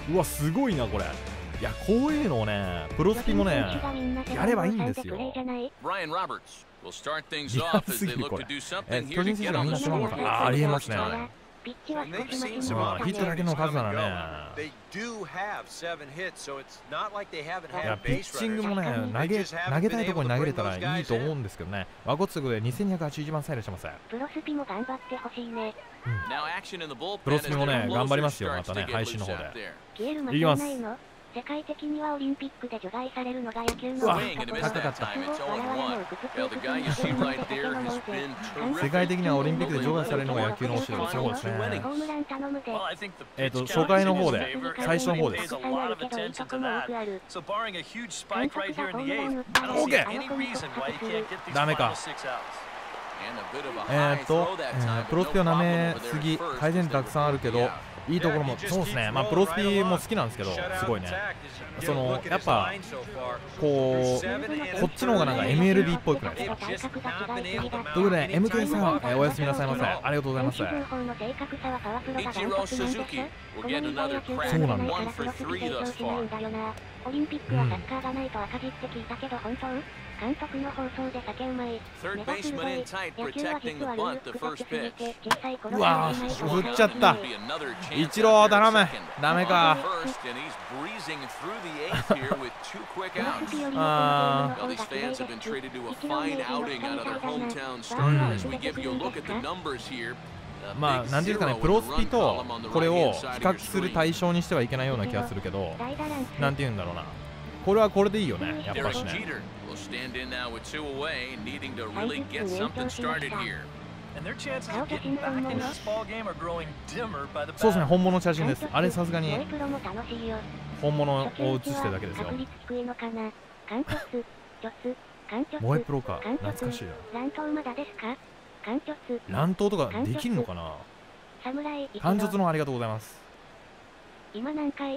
S2: うわすごいなこれ。いやこういうのをねプロスピもねやればいいんですよ。
S1: Brian Roberts will start things
S2: リア
S1: off
S2: ル
S1: as
S2: す
S1: they
S2: ぎる
S1: look
S2: こ
S1: to
S2: れ。
S1: do something
S2: 巨
S1: here
S2: 人
S1: to
S2: 選手
S1: get
S2: が
S1: on
S2: みん
S1: the
S2: な島
S1: score
S2: 本さん
S1: board
S2: あ
S1: for
S2: り
S1: the
S2: えます
S1: first
S2: ね。
S1: time.
S3: ピッチは
S4: And they've
S3: 少し
S4: seen
S3: 待ち
S4: some
S2: まあ
S3: も
S2: ヒットだけの数ならね。
S4: They do have 7 hits, so it's not like they haven't
S2: いや
S4: had
S2: ピッ
S4: base
S2: チング
S4: runners.
S2: もね
S4: They just
S2: 投
S4: haven't
S2: げた
S4: been
S2: いとこ
S4: able
S2: ろに
S4: to
S2: 投げれ
S4: bring
S2: たら
S4: those
S2: いい
S4: guys
S2: と思う
S4: in.
S2: んですけどね。和骨具で2281番サイレします。
S3: プロスピも頑張ってほしいね。
S1: Now action in the bullpen
S2: プロ
S1: as
S2: スピもね
S1: their
S2: 頑張り
S1: closer
S2: ますよま
S1: starts
S2: た
S1: to
S2: ね
S1: get
S2: 配信の
S1: loose
S2: 方で。
S1: out there.
S3: 消える間違いないの？世界的にはオリンピックで除外されるのが野球の
S1: Swing and a miss that time. It's 0-1. Now the guy you see right there has been
S2: 世界
S1: terrific.
S2: 的にはオリンピックで除外されるのが野球の教えです。そうですね。
S3: ホームラン頼むぜ。
S4: Well, I think the pitch
S2: 初回の方
S4: count
S2: で
S4: is in his favor.
S2: 最初の方で
S4: Pays
S2: す。
S4: a lot of attention to that. So barring a huge spike right here in the eighth, I don't see
S2: Okay.
S4: any reason why you can't get these
S2: ダメ
S4: final
S2: か。
S4: 6 outs.
S1: And a bit of a high throw that time,
S2: プロ
S1: but
S2: スピ
S1: no
S2: を舐
S1: problem
S2: め
S1: over there
S2: す
S1: at
S2: ぎ
S1: first
S2: 改
S1: as
S2: 善
S1: they
S2: たくさんあるけ
S1: were
S2: ど
S1: moving out.
S2: いいところもそうですね。まあプロスピも好きなんですけどすごいね。そのやっぱこうこっちの方がなんか MLB っぽいくないですか。ということで MK さんおやすみなさいませ。ありがとうございます。
S3: 情報の正確さはパワプロがダントツなんでしょ。
S1: Suzuki
S3: こ
S1: will
S3: の
S1: get
S3: リーガー
S1: another
S3: 野球
S1: crack.
S3: がない
S2: 1
S3: から
S1: for
S3: プロスピ
S1: 3
S3: 成長
S1: thus
S3: しないん
S1: far.
S3: だよな。オリンピックはサッカーがないと赤字って聞いたけど本当？監督の放送で酒うまい。
S1: Third
S3: 目が
S1: baseman
S3: 鋭い
S1: in tight,
S3: 野球は
S1: protecting
S3: 実
S1: the
S3: はルー
S1: bunt
S3: ル
S1: the
S3: 複
S1: first
S3: 雑すぎ
S1: pitch.
S3: て小さい頃
S2: うわ
S3: は見えないと思う
S2: 振っちゃった。
S1: Be another chance
S2: 一郎
S1: out there
S2: 頼
S1: at
S2: む
S1: second.
S2: ダメか。
S1: First, and he's breezing through the eighth here with 2 quick
S3: プロス
S1: outs.
S3: ピよりもこのゲームの
S1: Well,
S3: 方
S1: these
S3: が綺麗
S1: fans
S3: です
S1: have been
S3: し
S1: treated to a
S3: 一郎
S1: fine
S3: 名人の
S1: outing
S3: 二
S1: out
S3: 人
S1: of their
S3: みたいだな。
S1: hometown
S3: バー
S1: starter
S3: ナー
S1: as
S3: 出
S1: we
S3: て
S1: give
S3: く
S1: you
S3: る
S1: a
S3: ん
S1: look
S3: で
S1: at
S3: す
S1: the
S3: か？
S1: numbers here.
S2: まあなんていうかねプロスピとこれを比較する対象にしてはいけないような気がするけど
S3: 代打ランス
S2: なんていうんだろうな。これはこれでいいよねやっぱ
S1: Derek
S2: しね。
S1: Jeter will stand in now with 2 away, needing to really get something started here.
S4: And their chances of getting back into this ball game are growing dimmer by the
S2: そうですね
S4: batter.
S2: 本物の写真です。あれさすがに
S3: プロも楽しいよ。
S2: 本物を
S3: 初球打ち
S2: 写してるだけですよ
S3: は。確率低いのかな。完突、チョス、完突、
S2: 萌えプロか
S3: 完
S2: 懐かしいよ。
S3: 乱闘まだですか？完突、
S2: 乱闘とかできるのかな。
S3: 侍、一
S2: 関節
S3: 郎
S2: のありがとうございます。
S3: 今何回？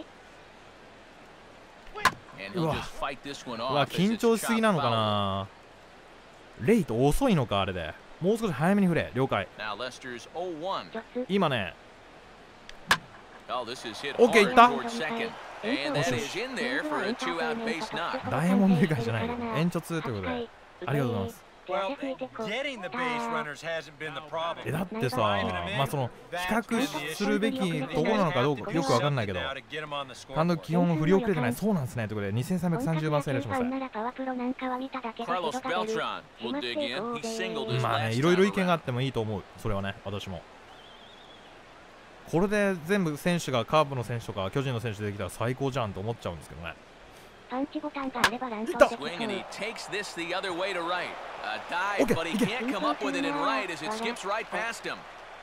S1: And he'll just fight this one
S2: うわ
S1: off as
S2: 緊
S1: it's
S2: 張しすぎ
S1: chopped
S2: なのか
S1: foul.
S2: な。レイト遅いのかあれで。もう少し早めに振れ了解。
S1: Now Lester's 0-1.
S3: チョス、
S2: 今ね
S1: Oh, this is hit
S2: Okay,
S1: hard
S2: いった
S1: towards second. And that is in there for a 2-out base knock.
S2: ダイヤモンド以外じゃないよ。延長ということでありがとうございます。
S4: Well, getting the base runners hasn't been the problem.
S2: だってさまあその比較するべきところなのかどうかよくわかんないけど監督基本振り遅れてないそうなんですねということで2330番セールします。
S3: ならパワプロなんかは見ただけで
S1: Carlos
S3: 人が出る。
S1: Beltran will dig in. He singled his
S2: まあね
S1: last
S2: いろいろ
S1: time
S2: 意見があ
S1: around.
S2: ってもいいと思うそれはね私も。これで全部選手がカープの選手とか巨人の選手できたら最高じゃんと思っちゃうんですけどね。
S3: パンチボタンがあれば乱闘できそう。
S1: Swing and he takes this the other way to right. A dive,
S2: Okay,
S1: but he can't come up with it in right as it skips right past him.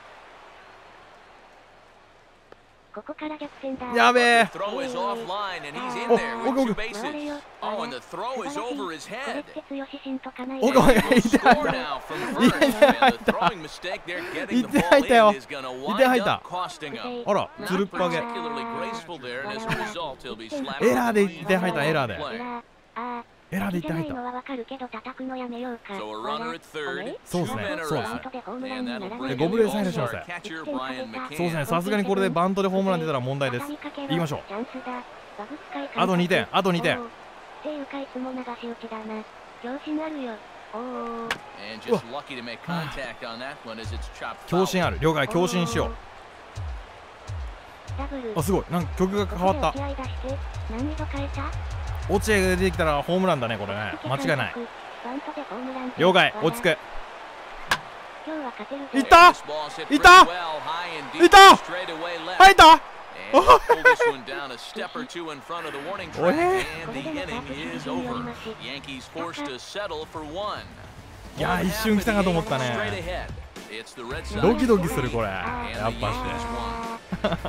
S3: ここから逆転だ。
S2: やべえ
S1: The throw is offline and he's in
S2: Oh,
S1: there
S2: okay,
S1: with 2
S2: okay.
S1: bases. Oh, and the throw is over his
S3: これっ
S1: head.
S3: て強し心とかない。
S2: Okay, okay.
S1: He'll score now from first, and the throwing mistake there getting the ball in is going to wind up costing him.
S2: あらつるっ
S1: Not
S2: ぱげ
S1: particularly graceful there, and as a result, he'll be slapped
S2: エラーで
S1: with
S2: 1点入ったエラーで
S1: play.
S2: エラーで1点入った。
S3: じゃないのはわかるけど叩くのやめようか。
S1: So a runner at third,
S2: そうで
S1: 2 men
S2: すね
S1: are
S2: そうです
S1: out,
S2: ね。
S3: 後でホームラン
S1: and
S3: にな
S1: that'll
S3: ら
S1: bring
S3: ない。
S1: in
S2: ゴブレ
S1: the
S2: ーサイドします
S1: All-Star catcher Brian
S2: そうですね
S1: McCann.
S2: さすがにこれでバントでホームラン出たら問題です。
S3: 行
S2: 行きましょう。
S3: チャンスだ。バグ使い
S2: あと2点あと2点。
S3: っていうかいつも流し打ちだな。強心あるよ。おお。
S1: And just lucky to make contact on that one as it's chopped
S2: 強
S1: foul.
S2: 心ある了解強心しよ
S3: ダブル。
S2: う。あすごいなんか曲が変わった。
S3: 落合出して何度変えた？
S2: 落合が出てきたらホームランだねこれね間違いない。
S3: バントでホームラン。
S2: 了解落ち着く。
S3: 今日は勝てるぞ。
S2: いった
S1: This ball's hit pretty well, high and deep,
S2: いた
S1: straight away left.
S2: 入った
S1: And pull this one down a step or two in front of the warning track,
S2: おえ
S1: and the inning is over. Yankees forced to settle for 1.
S2: いや一瞬来たかと思った
S1: Straight
S2: ね。
S1: ahead. It's the Red Sox.
S2: ドキドキするこれ
S1: And
S2: やっ
S1: the
S2: ぱし
S1: Yankees won.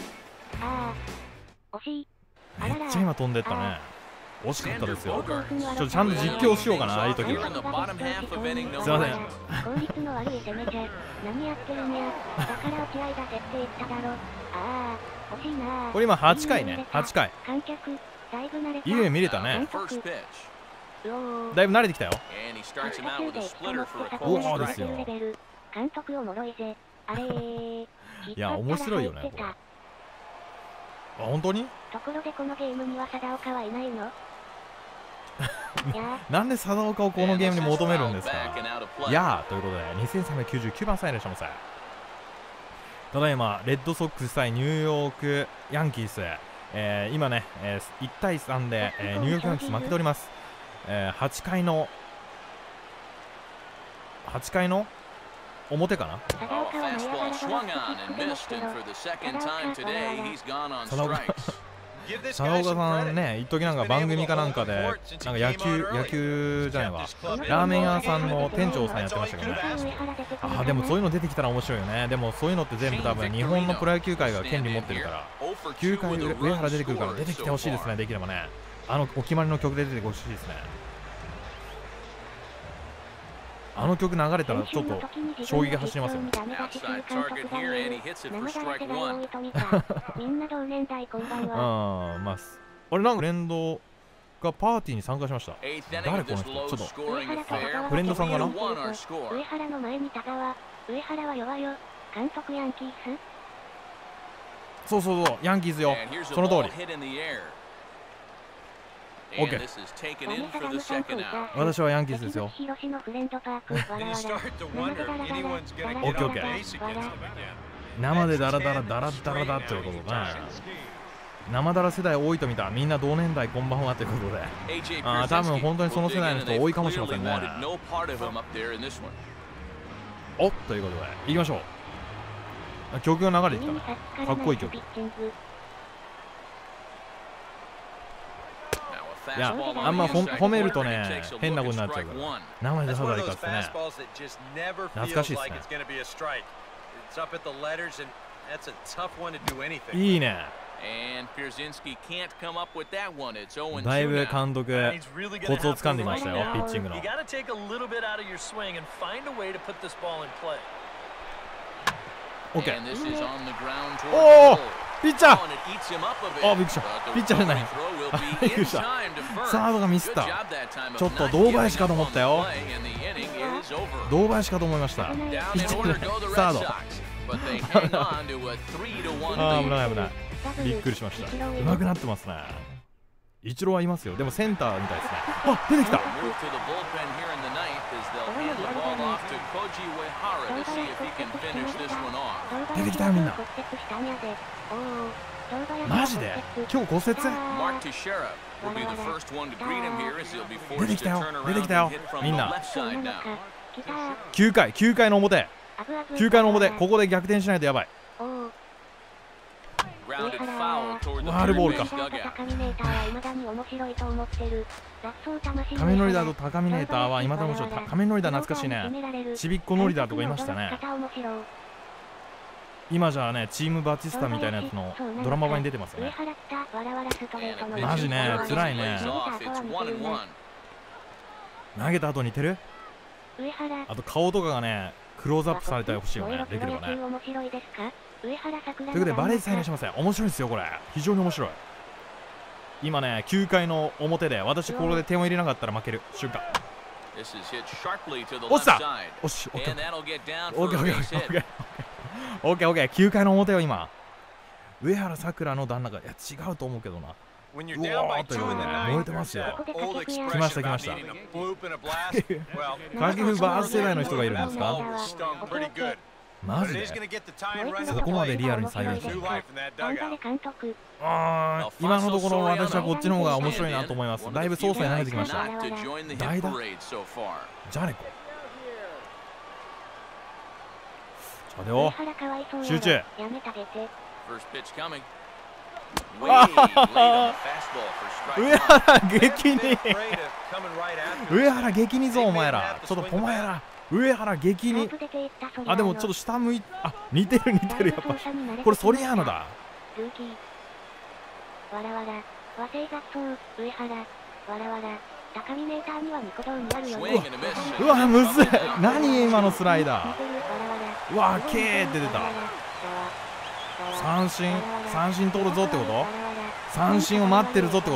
S3: 惜しい。
S2: めっちゃ今飛んでったね。惜しかったですよ。
S1: Sanders
S2: ちょっとちゃんと実況しようかなああいう時
S1: Here in the
S2: は。
S1: bottom half of inning
S2: すいま
S1: number
S2: せん
S1: 1.
S3: 効率の悪い攻めじゃ。何やってるんや。だから落合出せって言っただろ。ああ、惜しいな。
S2: これ今8回ね8回
S3: 観客、だいぶ慣れた。
S2: いい夢見れたね。
S1: First pitch.
S3: うおー。
S2: だいぶ慣れてきたよ。
S1: And he starts him out with a splitter for a
S2: お
S1: call
S2: ーで
S1: strike.
S2: すよ。
S3: 監督おもろいぜ。あれー。
S2: いや面白いよねこれ。 あ、本当に？
S3: ところでこのゲームには貞岡はいないの？いや
S2: なんで貞岡をこのゲームに求めるんですか？いやー、ということで2399番サインでします。ただいまレッドソックス対ニューヨークヤンキース、今ね、1対3で、ニューヨークヤンキース負けております。8回の表かな。佐岡さんね、一時なんか番組かなんかでなんか野球じゃないわ、ラーメン屋さんの店長さんやってましたけどね。ああ、でもそういうの出てきたら面白いよね。でもそういうのって全部多分日本のプロ野球界が権利持ってるから、9回上原出てくるから出てきてほしいですね。できればね、お決まりの曲で出てほしいですね。あの曲流れたらちょっと衝撃が走りますよね。
S3: みんな同年代こんばんは。
S2: ああ、まあ、あれなんかフレンドがパーティーに参加しました。誰この人？ちょっとフレンドさんかな。
S3: 上原の前に田川。上原は弱よ。監督ヤンキース。
S2: そうそうそう、ヤンキースよ。その通り。オッケー。私はヤンキースですよ。オッケーオッケー。生でダラダラダラダラだってことね。生ダラ世代多いと見た。みんな同年代こんばんはということで。ああ、多分本当にその世代の人多いかもしれませんね。おっということで行きましょう。曲が流れてきたね。かっこいい曲。いや、あんま褒めるとね、変なことになっちゃうから。生で肌でかつてね。懐かしいですね。いいね。だいぶ監督、コツをつかんでいましたよ、ピッチングの。オッケー。おお、ピッチャー。あ、びっくりした。ピッチャーじゃない。びっくりした。サードがミスった。ちょっと堂林かと思ったよ。堂林かと思いました。ピッチャー、サード。あ、危ない危ない。びっくりしました。上手くなってますね。イチローはいますよ。でもセンターみたいですね。あ、出てきた。出てきたよみんな。マジで？今日骨折？出てきたよ。出てきたよ。みんな。9回の表。9回の表。ここで逆転しないとやばい。ファウルボールか。仮面ノリダーとタカミネーターは今だに面白い。仮面ノリダー懐かしいね。ちびっこノリダーとかいましたね。今じゃね、チームバチスタみたいなやつのドラマ版に出てますよね。マジね、辛いね。投げた後似てる？あと顔とかがね、クローズアップされてほしいよね。できればね。ということでバレーサインしますね。面白いですよこれ。非常に面白い。今ね、9回の表で私これで点を入れなかったら負ける瞬間。落ちた。おし、オッケーオッケーオッケーオッケーオッケーオッケー。9回の表よ今。上原さくらの旦那が、いや違うと思うけどな。うおーということで燃えてますよ。来ました来ました。掛布バース世代の人がいるんですか？マジで？そこまでリアルに再現してる。ああ、今のところ私はこっちの方が面白いなと思います。だいぶ操作に慣れてきました。代打？ジャネコ。ちょっとよ。集中。上原激に上原激にぞお前ら。ちょっとお前ら上原激に。あ、でもちょっと下向いて、あ、似てる似てる。やっぱこれソリアーノだ。うわむずい。何今のスライダー。うわケーって出た。三振取るぞってこと？三振を待ってるぞってこと？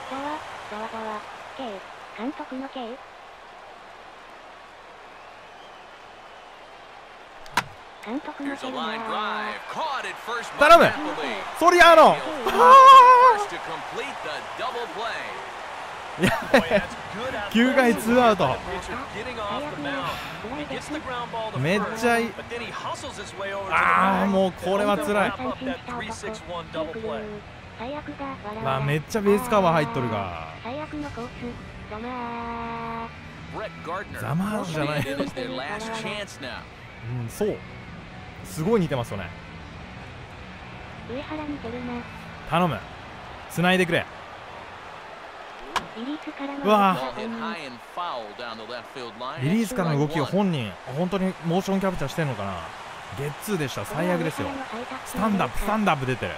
S2: 監督の K？
S3: 監督の
S1: Here's
S3: セ
S1: a
S3: ル
S1: line
S3: な
S1: drive. Caught at first by
S2: 頼む
S1: Napoli.
S2: ソリアーノ
S1: First to complete the double play.
S4: Boy, that's good
S2: 9回ツーアウト
S4: pitcher getting off the mound. He gets the ground ball to
S2: めっちゃいい
S4: first, but then he hustles his way over to the
S2: ああ
S4: bag.
S2: もうこれはつらい
S4: Wrap up that 3-6-1 double play.
S3: 最悪だ、笑わ
S2: まあめっちゃベースカバー入っとるが
S3: 最悪のコース、ざま
S1: Brett Gardner.
S2: ざまじゃない
S1: It is their last chance now.
S2: うんそうすごい似てますよね
S3: ー。上原に出るな。
S2: 頼む繋いでくれ
S3: リリースからの
S2: うわ
S1: Ball hit high and foul down the left field line.
S2: リリースからの動きを本人本当にモーションキャプチャーしてんのかなゲッツーでした最悪ですよスタンダップスタンダップ出てる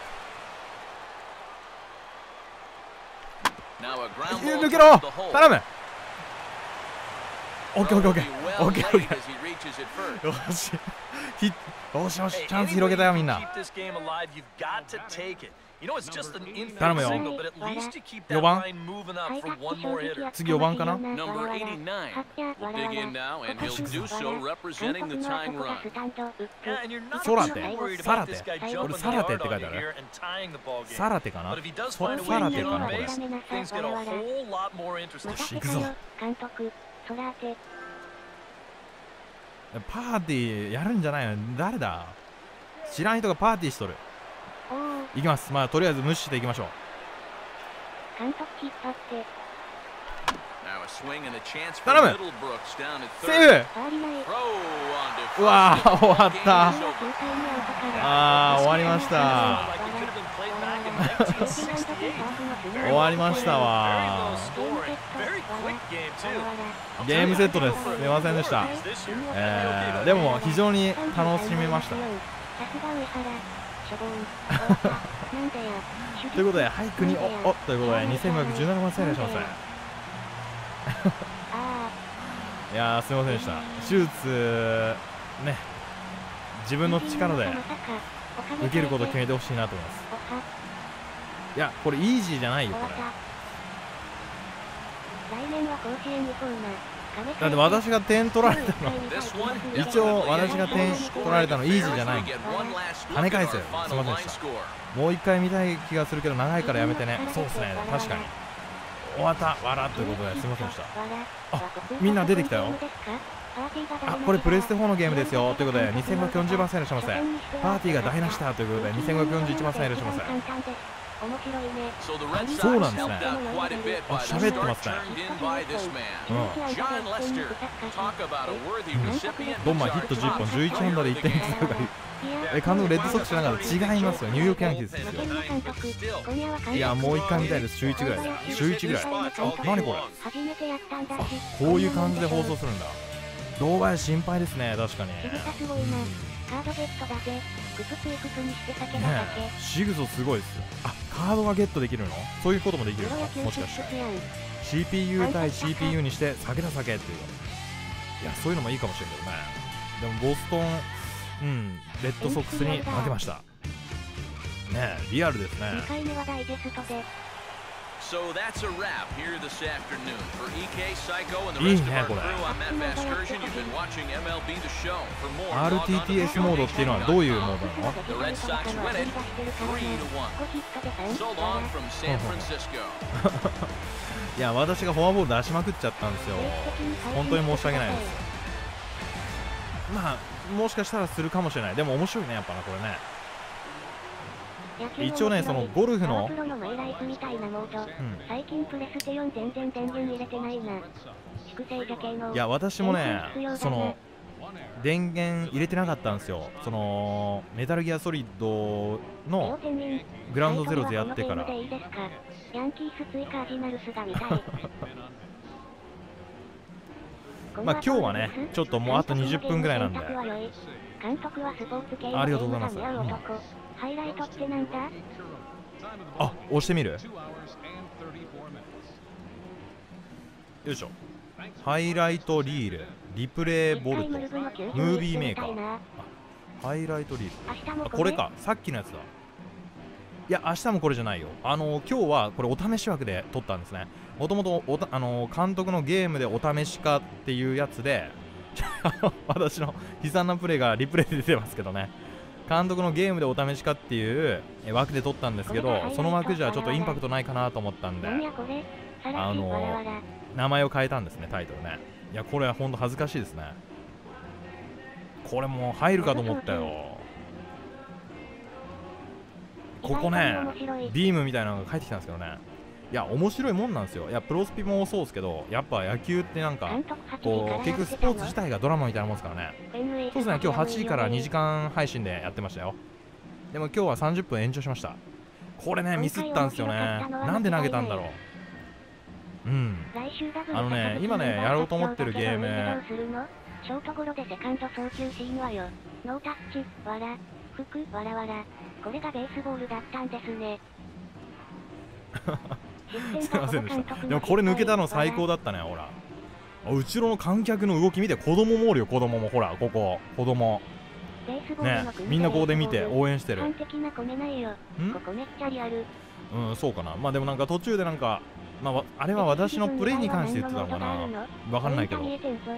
S1: Now a ground ball
S2: 抜けろ
S1: towards the hole.
S2: 頼むオッケーオッケーオッケ
S1: Will
S2: ー
S1: be
S2: オ
S1: well
S2: ッケーオッ
S1: late
S2: ケ
S1: as he reaches it first.
S2: ーよしよしよし
S4: Hey,
S2: チャンス
S4: any
S2: 広げた
S4: way
S2: よみん
S4: you
S2: な
S4: keep this game alive, you've got to take it. You know, it's just an infield
S2: 頼むよ
S4: single, but at least you keep that
S2: 4番
S4: line moving up
S3: ハイタ
S4: for
S3: ッ
S4: one
S3: チ
S4: more
S3: 正
S4: hitter.
S3: 直
S2: 次4番かな
S1: Number 89 will dig in now, and he'll do so representing the tying run.
S4: Yeah, and you're not
S2: ソラテ
S4: too worried
S2: サラ
S4: about
S2: テ
S4: this guy
S2: 俺
S4: jumping
S2: サ
S4: the
S2: ラテっ
S4: yard
S2: て書い
S4: on
S2: て
S4: you
S2: ある
S4: here and tying the ball game.
S2: サラテかな
S4: But if he does
S2: ソ
S4: find a
S2: サ
S4: way
S2: ラ
S4: to
S2: テ
S4: get
S2: か
S4: on
S2: なこれ
S4: base, things get a whole lot more interesting.
S2: よし行くぞ
S3: 監督、ソラーテ、
S2: パーティーやるんじゃないの誰だ知らん人がパーティーしとる
S3: おー、
S2: 行きますまあとりあえず無視していきましょう
S3: 監督引っ張って、
S1: Now a swing and a chance for
S2: 頼む
S1: Middlebrooks down at
S2: セ
S1: third.
S2: ーフ
S3: ファーリナへ。
S1: Throw on to
S2: うわー
S1: first.
S2: 終わった
S1: Game is
S3: 9
S1: over.
S3: 回目アウトから。
S2: あー終わりました
S4: Like it could have been played back in 1968.
S2: 終わりましたわ
S4: Very low scoring, very quick game too.
S2: ゲームセットですすいませんでした
S4: This year.
S2: でも非常に楽しめました
S3: さすが上原、しょぼん。なんでや。
S2: ということではい国おということで2517番セールします
S3: あ
S2: いやーすいませんでした手術ね自分の力で受けることを決めてほしいなと思いますいやこれイージーじゃないよこれ
S3: 来年は甲子園行こうな。
S2: だって私が点取られたの
S1: This one,
S2: 一応私が点取られたのイージーじゃない
S1: get one last look
S2: 跳ね
S1: at
S2: 返
S1: our
S2: せ
S1: final
S2: すいません
S1: line
S2: でした
S1: score.
S2: もう一回見たい気がするけど長いからやめてねそうですね確かに終わった笑ということですいませんでしたあみんな出てきたよあこれプレステ4のゲームですよということで2540番セールしますパーティーが台無しだということで2541番セールします
S3: 面白いね。
S1: So the Red
S2: そう
S1: Sox
S2: なんですね
S1: helped out quite a bit by the
S2: 喋ってま
S1: start
S2: すね
S1: turned in by this man.
S2: うん
S1: John Lester, talk about a worthy recipient.
S2: ドンマンヒット10本11安打で1点ずつとか監督レッドソックスじゃなかった違いますよニューヨークヤンキースですよいやもう一回見たいです週1ぐらいだ週1ぐらいあ何これ
S3: 初めてやったんだし。
S2: こういう感じで放送するんだ堂林心配ですね確かに
S3: 仕草すごいな。カードゲットだぜ。クスツイクスにして酒だ
S2: ね
S3: 酒。
S2: えシグソすごいですあカードがゲットできるのそういうこともできるの
S3: プロ野球
S2: もしかして
S3: 出やん。
S2: CPU 対 CPU にして酒だ酒っていういやそういうのもいいかもしれんけどねでもボストンレッドソックスに負けましたねえリアルですね
S3: 2回目はダイジェストで。
S1: So that's a wrap here this afternoon. For EK, Psycho, and the rest of our crew, I'm Matt Vasgersian. You've been watching MLB The Show. For more, log on to
S2: RTTS モードっていうのはどういうモードなの
S1: The Red Sox win it 3-1. So long from San Francisco.
S2: いや私がフォアボール出しまくっちゃったんですよ本当に申し訳ないですまあもしかしたらするかもしれないでも面白いねやっぱなこれね一応ねそのゴルフの
S3: プロのマイライスみたいなモード。最近プレステ4全然電源入れてないな。粛清邪系の。
S2: いや私もねその電源入れてなかったんですよそのメタルギアソリッドのグラウンドゼロでやってから
S3: ヤンキース追加アジナルスが見たい。
S2: まあ今日はねちょっともうあと20分ぐらいなんで
S3: 監督はスポーツ系
S2: ありがとうございます
S3: ハイライトってなんだ
S2: あ押してみるよいしょハイライトリールリプレイボルトムービーメーカーハイライトリールあこれかさっきのやつだいや明日もこれじゃないよ今日はこれお試し枠で撮ったんですねもともと監督のゲームでお試しかっていうやつで私の悲惨なプレーがリプレイで出てますけどね。監督のゲームでお試しかっていう枠で撮ったんですけど、その枠じゃちょっとインパクトないかなと思ったんで、名前を変えたんですね、タイトルね。いや、これはほんと恥ずかしいですね。これもう入るかと思ったよ。ここね、ビームみたいなのが返ってきたんですけどね。いや、面白いもんなんですよ。いや、プロスピもそうですけど、やっぱ野球ってなんかこう結局スポーツ自体がドラマみたいなもんですからね。そうですね、今日8時から2時間配信でやってましたよ。でも今日は30分延長しました。これね、ミスったんですよね。なんで投げたんだろう。今ね、やろうと思ってるゲーム、
S3: ショートゴロでセカンド送球シーンはよ。ノータッチ、わら、服、わらわら。これがベースボールだったんですね。
S2: すいませんでした。でもこれ抜けたの最高だったね、ほら。後ろの観客の動き見て、子供もおるよ、子供も。ほら、ここ、子供。ね、みんなここで見て応援してる。そうかな。まあでもなんか途中でなんか、まああれは私のプレイに関して言ってたのかな。わかんないけど。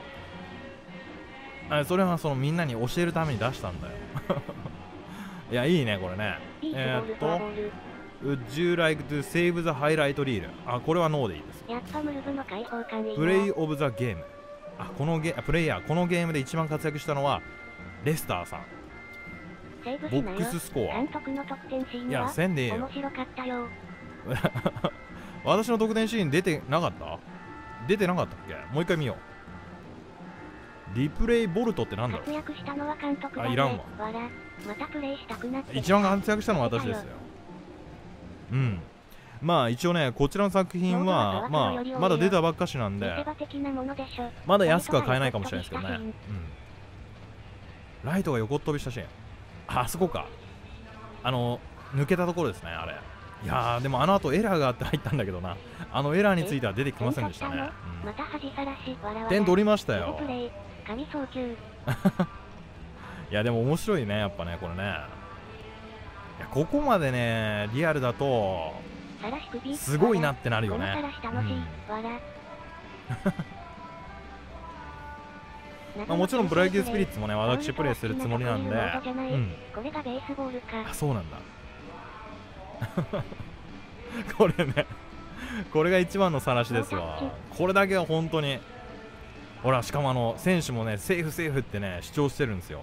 S2: それはそのみんなに教えるために出したんだよ。いや、いいね、これね。Would you like to save the highlight reel? これはノーでいいです。プレイオブザゲーム。プレイヤー、このゲームで一番活躍したのはレスターさん。ボックススコア。いや、1000でいいよ。私の得点シーン出てなかった？出てなかったっけ？もう一回見よう。リプレイボルトってなんだろう。いらんわ。一番活躍したのは私ですよ。まあ一応ね、こちらの作品はまだ出たばっかしなんで、まだ安くは買えないかもしれないですけどね。ライトが横っ飛びしたシーン。あそこか。抜けたところですね、あれ。いやー、でもあの後エラーがあって入ったんだけどな。あのエラーについては出てきませんでしたね。点取りましたよ。いや、でも面白いね、やっぱね、これね。いや、ここまでね、リアルだとすごいなってなるよね。もちろんプロ野球スピリッツもね、私プレイするつもりなんで。そうなんだ。これね、これが一番の晒しですわ。これだけは本当に、ほら、しかも選手もね、セーフセーフってね、主張してるんですよ。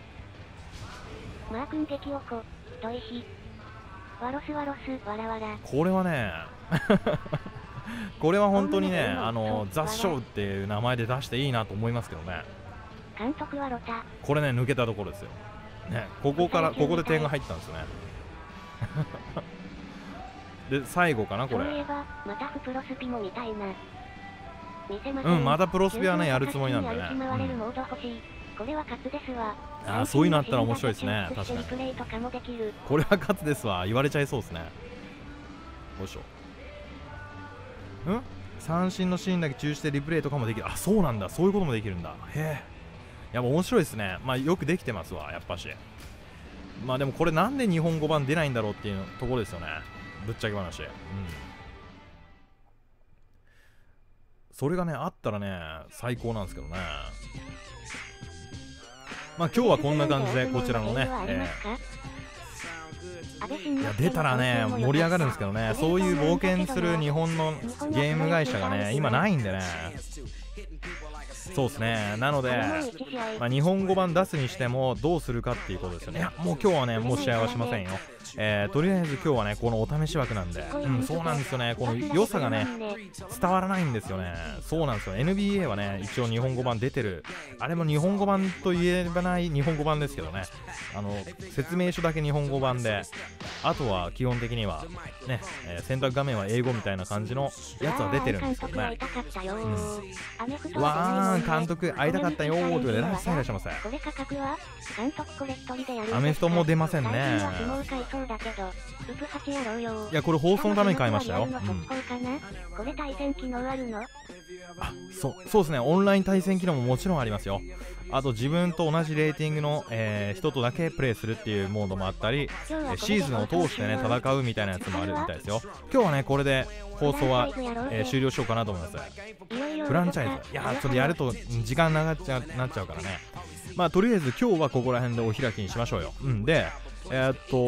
S2: これはね、これは本当にね、ザ・ショーっていう名前で出していいなと思いますけどね。これね、抜けたところですよ。ね、ここで点が入ったんですよね。で、最後かな、これ。またプロスピはね、やるつもりなんでね。そういうのあったら面白いですね。確かに。これは勝つですわ。言われちゃいそうですね。よいしょ。三振のシーンだけ中止してリプレイとかもできる。そうなんだ。そういうこともできるんだ。へえ。やっぱ面白いですね。よくできてますわ、やっぱし。でもこれなんで日本語版出ないんだろうっていうところですよね。ぶっちゃけ話。それがね、あったらね、最高なんですけどね。今日はこんな感じで、こちらのね、いや、出たらね、盛り上がるんですけどね、そういう冒険する日本のゲーム会社がね、今ないんでね。そうですね。なので、日本語版出すにしてもどうするかっていうことですよね。いや、もう今日はね、もう試合はしませんよ。とりあえず今日はね、このお試し枠なんで、そうなんですよね。この良さがね、伝わらないんですよね。そうなんですよ。NBA はね、一応日本語版出てる。あれも日本語版と言えばない日本語版ですけどね。説明書だけ日本語版で、あとは基本的にはね、選択画面は英語みたいな感じのやつは出てるんですけどね。わー、監督会いたかったよーということで、ラッサイらしません。アメフトも出ませんね。いや、これ放送のために買いましたよ。 そうですね、オンライン対戦機能ももちろんありますよ。あと自分と同じレーティングの、人とだけプレイするっていうモードもあったり、シーズンを通してね戦うみたいなやつもあるみたいですよ。今日はねこれで放送は、終了しようかなと思います。フランチャイズ、いやーちょっとやると時間なっちゃうからね。まあとりあえず今日はここら辺でお開きにしましょうよ。で今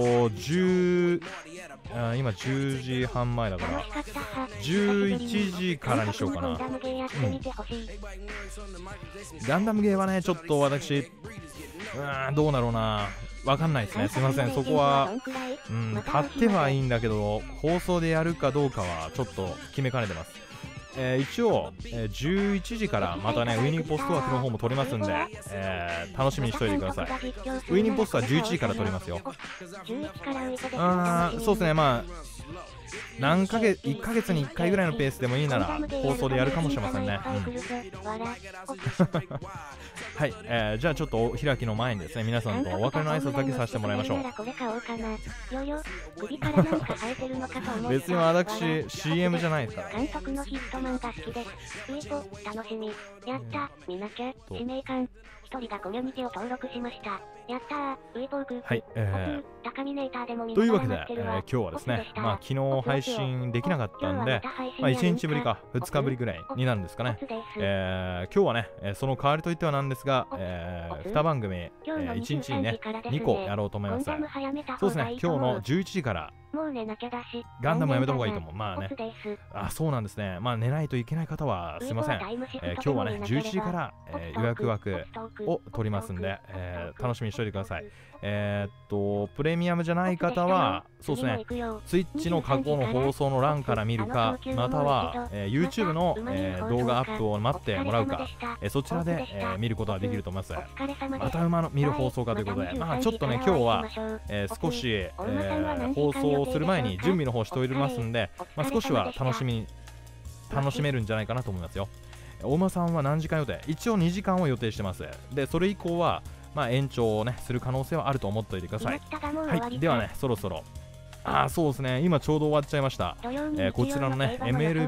S2: 10時半前だから11時からにしようかな。ガンダムゲーはねちょっと私どうだろうな、わかんないですね。すいません、そこは買ってはいいんだけど放送でやるかどうかはちょっと決めかねてます。一応、11時からまたねウイニングポスト枠の方も撮りますんで、楽しみにしておいてください。ウイニングポストは11時から撮りますよ。そうですね、まあ1ヶ月に1回ぐらいのペースでもいいなら放送でやるかもしれませんね。はい、じゃあちょっとお開きの前にですね皆さんとお別れの挨拶だけさせてもらいましょう。別に私 CM じゃないですから。
S3: 監督のヒットマンが好きです。ウイポ楽しみ。やった見なきゃ。使命感1人がコミュニティを登録しました。やったーウイポーク。はい、タカミネーターでも見
S2: というわけで、今日はですねまあ昨日配信できなかったんで、まあ1日ぶりか2日ぶりぐらいになるんですかね。今日はねその代わりといってはなんですが、2番組、1日にね2個やろうと思います。そうですね、今日の11時からガンダムやめた方がいいと思う。まあね、そうなんですね。まあ寝ないといけない方はすいません。今日はね11時から、予約枠を取りますんで、楽しみにしておいてください。プレミアムじゃない方はそうですね、ツイッチの過去の放送の欄から見るか、または、YouTube の、動画アップを待ってもらうか、そちらで、見ることができると思います。また見る放送かということで、まあちょっとね今日は、少し、放送する前に準備の方しておりますんで、まあ、少しは楽しめるんじゃないかなと思いますよ。大間さんは何時間予定？一応2時間を予定してます。でそれ以降はまあ延長をねする可能性はあると思っておいてください。はい、ではねそろそろそうですね、今ちょうど終わっちゃいました。こちらのね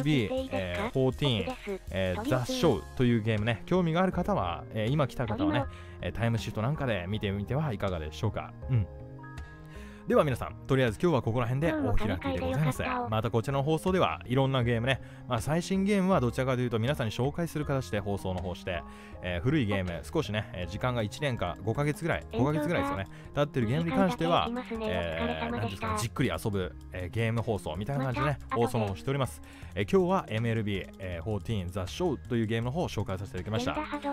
S2: MLB、14、ザ・ショーというゲームね、興味がある方は、今来た方はね、タイムシフトなんかで見てみてはいかがでしょうか。では皆さん、とりあえず今日はここら辺でお開きでございます。またこちらの放送ではいろんなゲームね、まあ、最新ゲームはどちらかというと皆さんに紹介する形で放送の方して、古いゲーム、少しね、時間が1年か5ヶ月ぐらいですよね、経ってるゲームに関しては、何ですかね、じっくり遊ぶ、ゲーム放送みたいな感じでね、放送の方しております。今日は MLB、14 ザ・ショーというゲームの方を紹介させていただきました。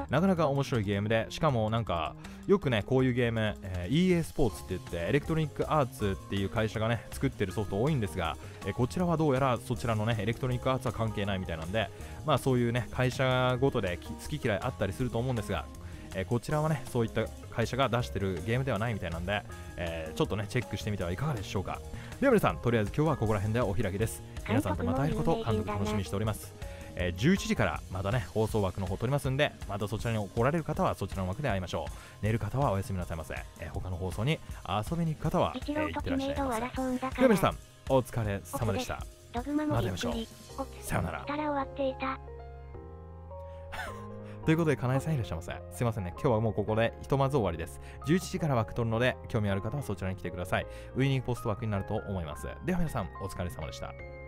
S2: なかなか面白いゲームで、しかもなんか、よくね、こういうゲーム、EA スポーツって言って、エレクトロニックアーツっていう会社がね作ってるソフト多いんですが、こちらはどうやらそちらのねエレクトロニックアーツは関係ないみたいなんで、まあそういうね会社ごとで好き嫌いあったりすると思うんですが、こちらはねそういった会社が出してるゲームではないみたいなんで、ちょっとねチェックしてみてはいかがでしょうか。では皆さん、とりあえず今日はここら辺でお開きです。皆さんとまた会えることを監督楽しみにしております。11時からまたね放送枠の方取りますんで、またそちらに来られる方はそちらの枠で会いましょう。寝る方はおやすみなさいませ。他の放送に遊びに行く方は、行ってらっしゃいませ。では皆さん、お疲れ様でした。また会いましょう。さよなら。ということで、かなえさんいらっしゃいませ。すいませんね、今日はもうここでひとまず終わりです。11時から枠取るので、興味ある方はそちらに来てください。ウイニングポスト枠になると思います。では皆さん、お疲れ様でした。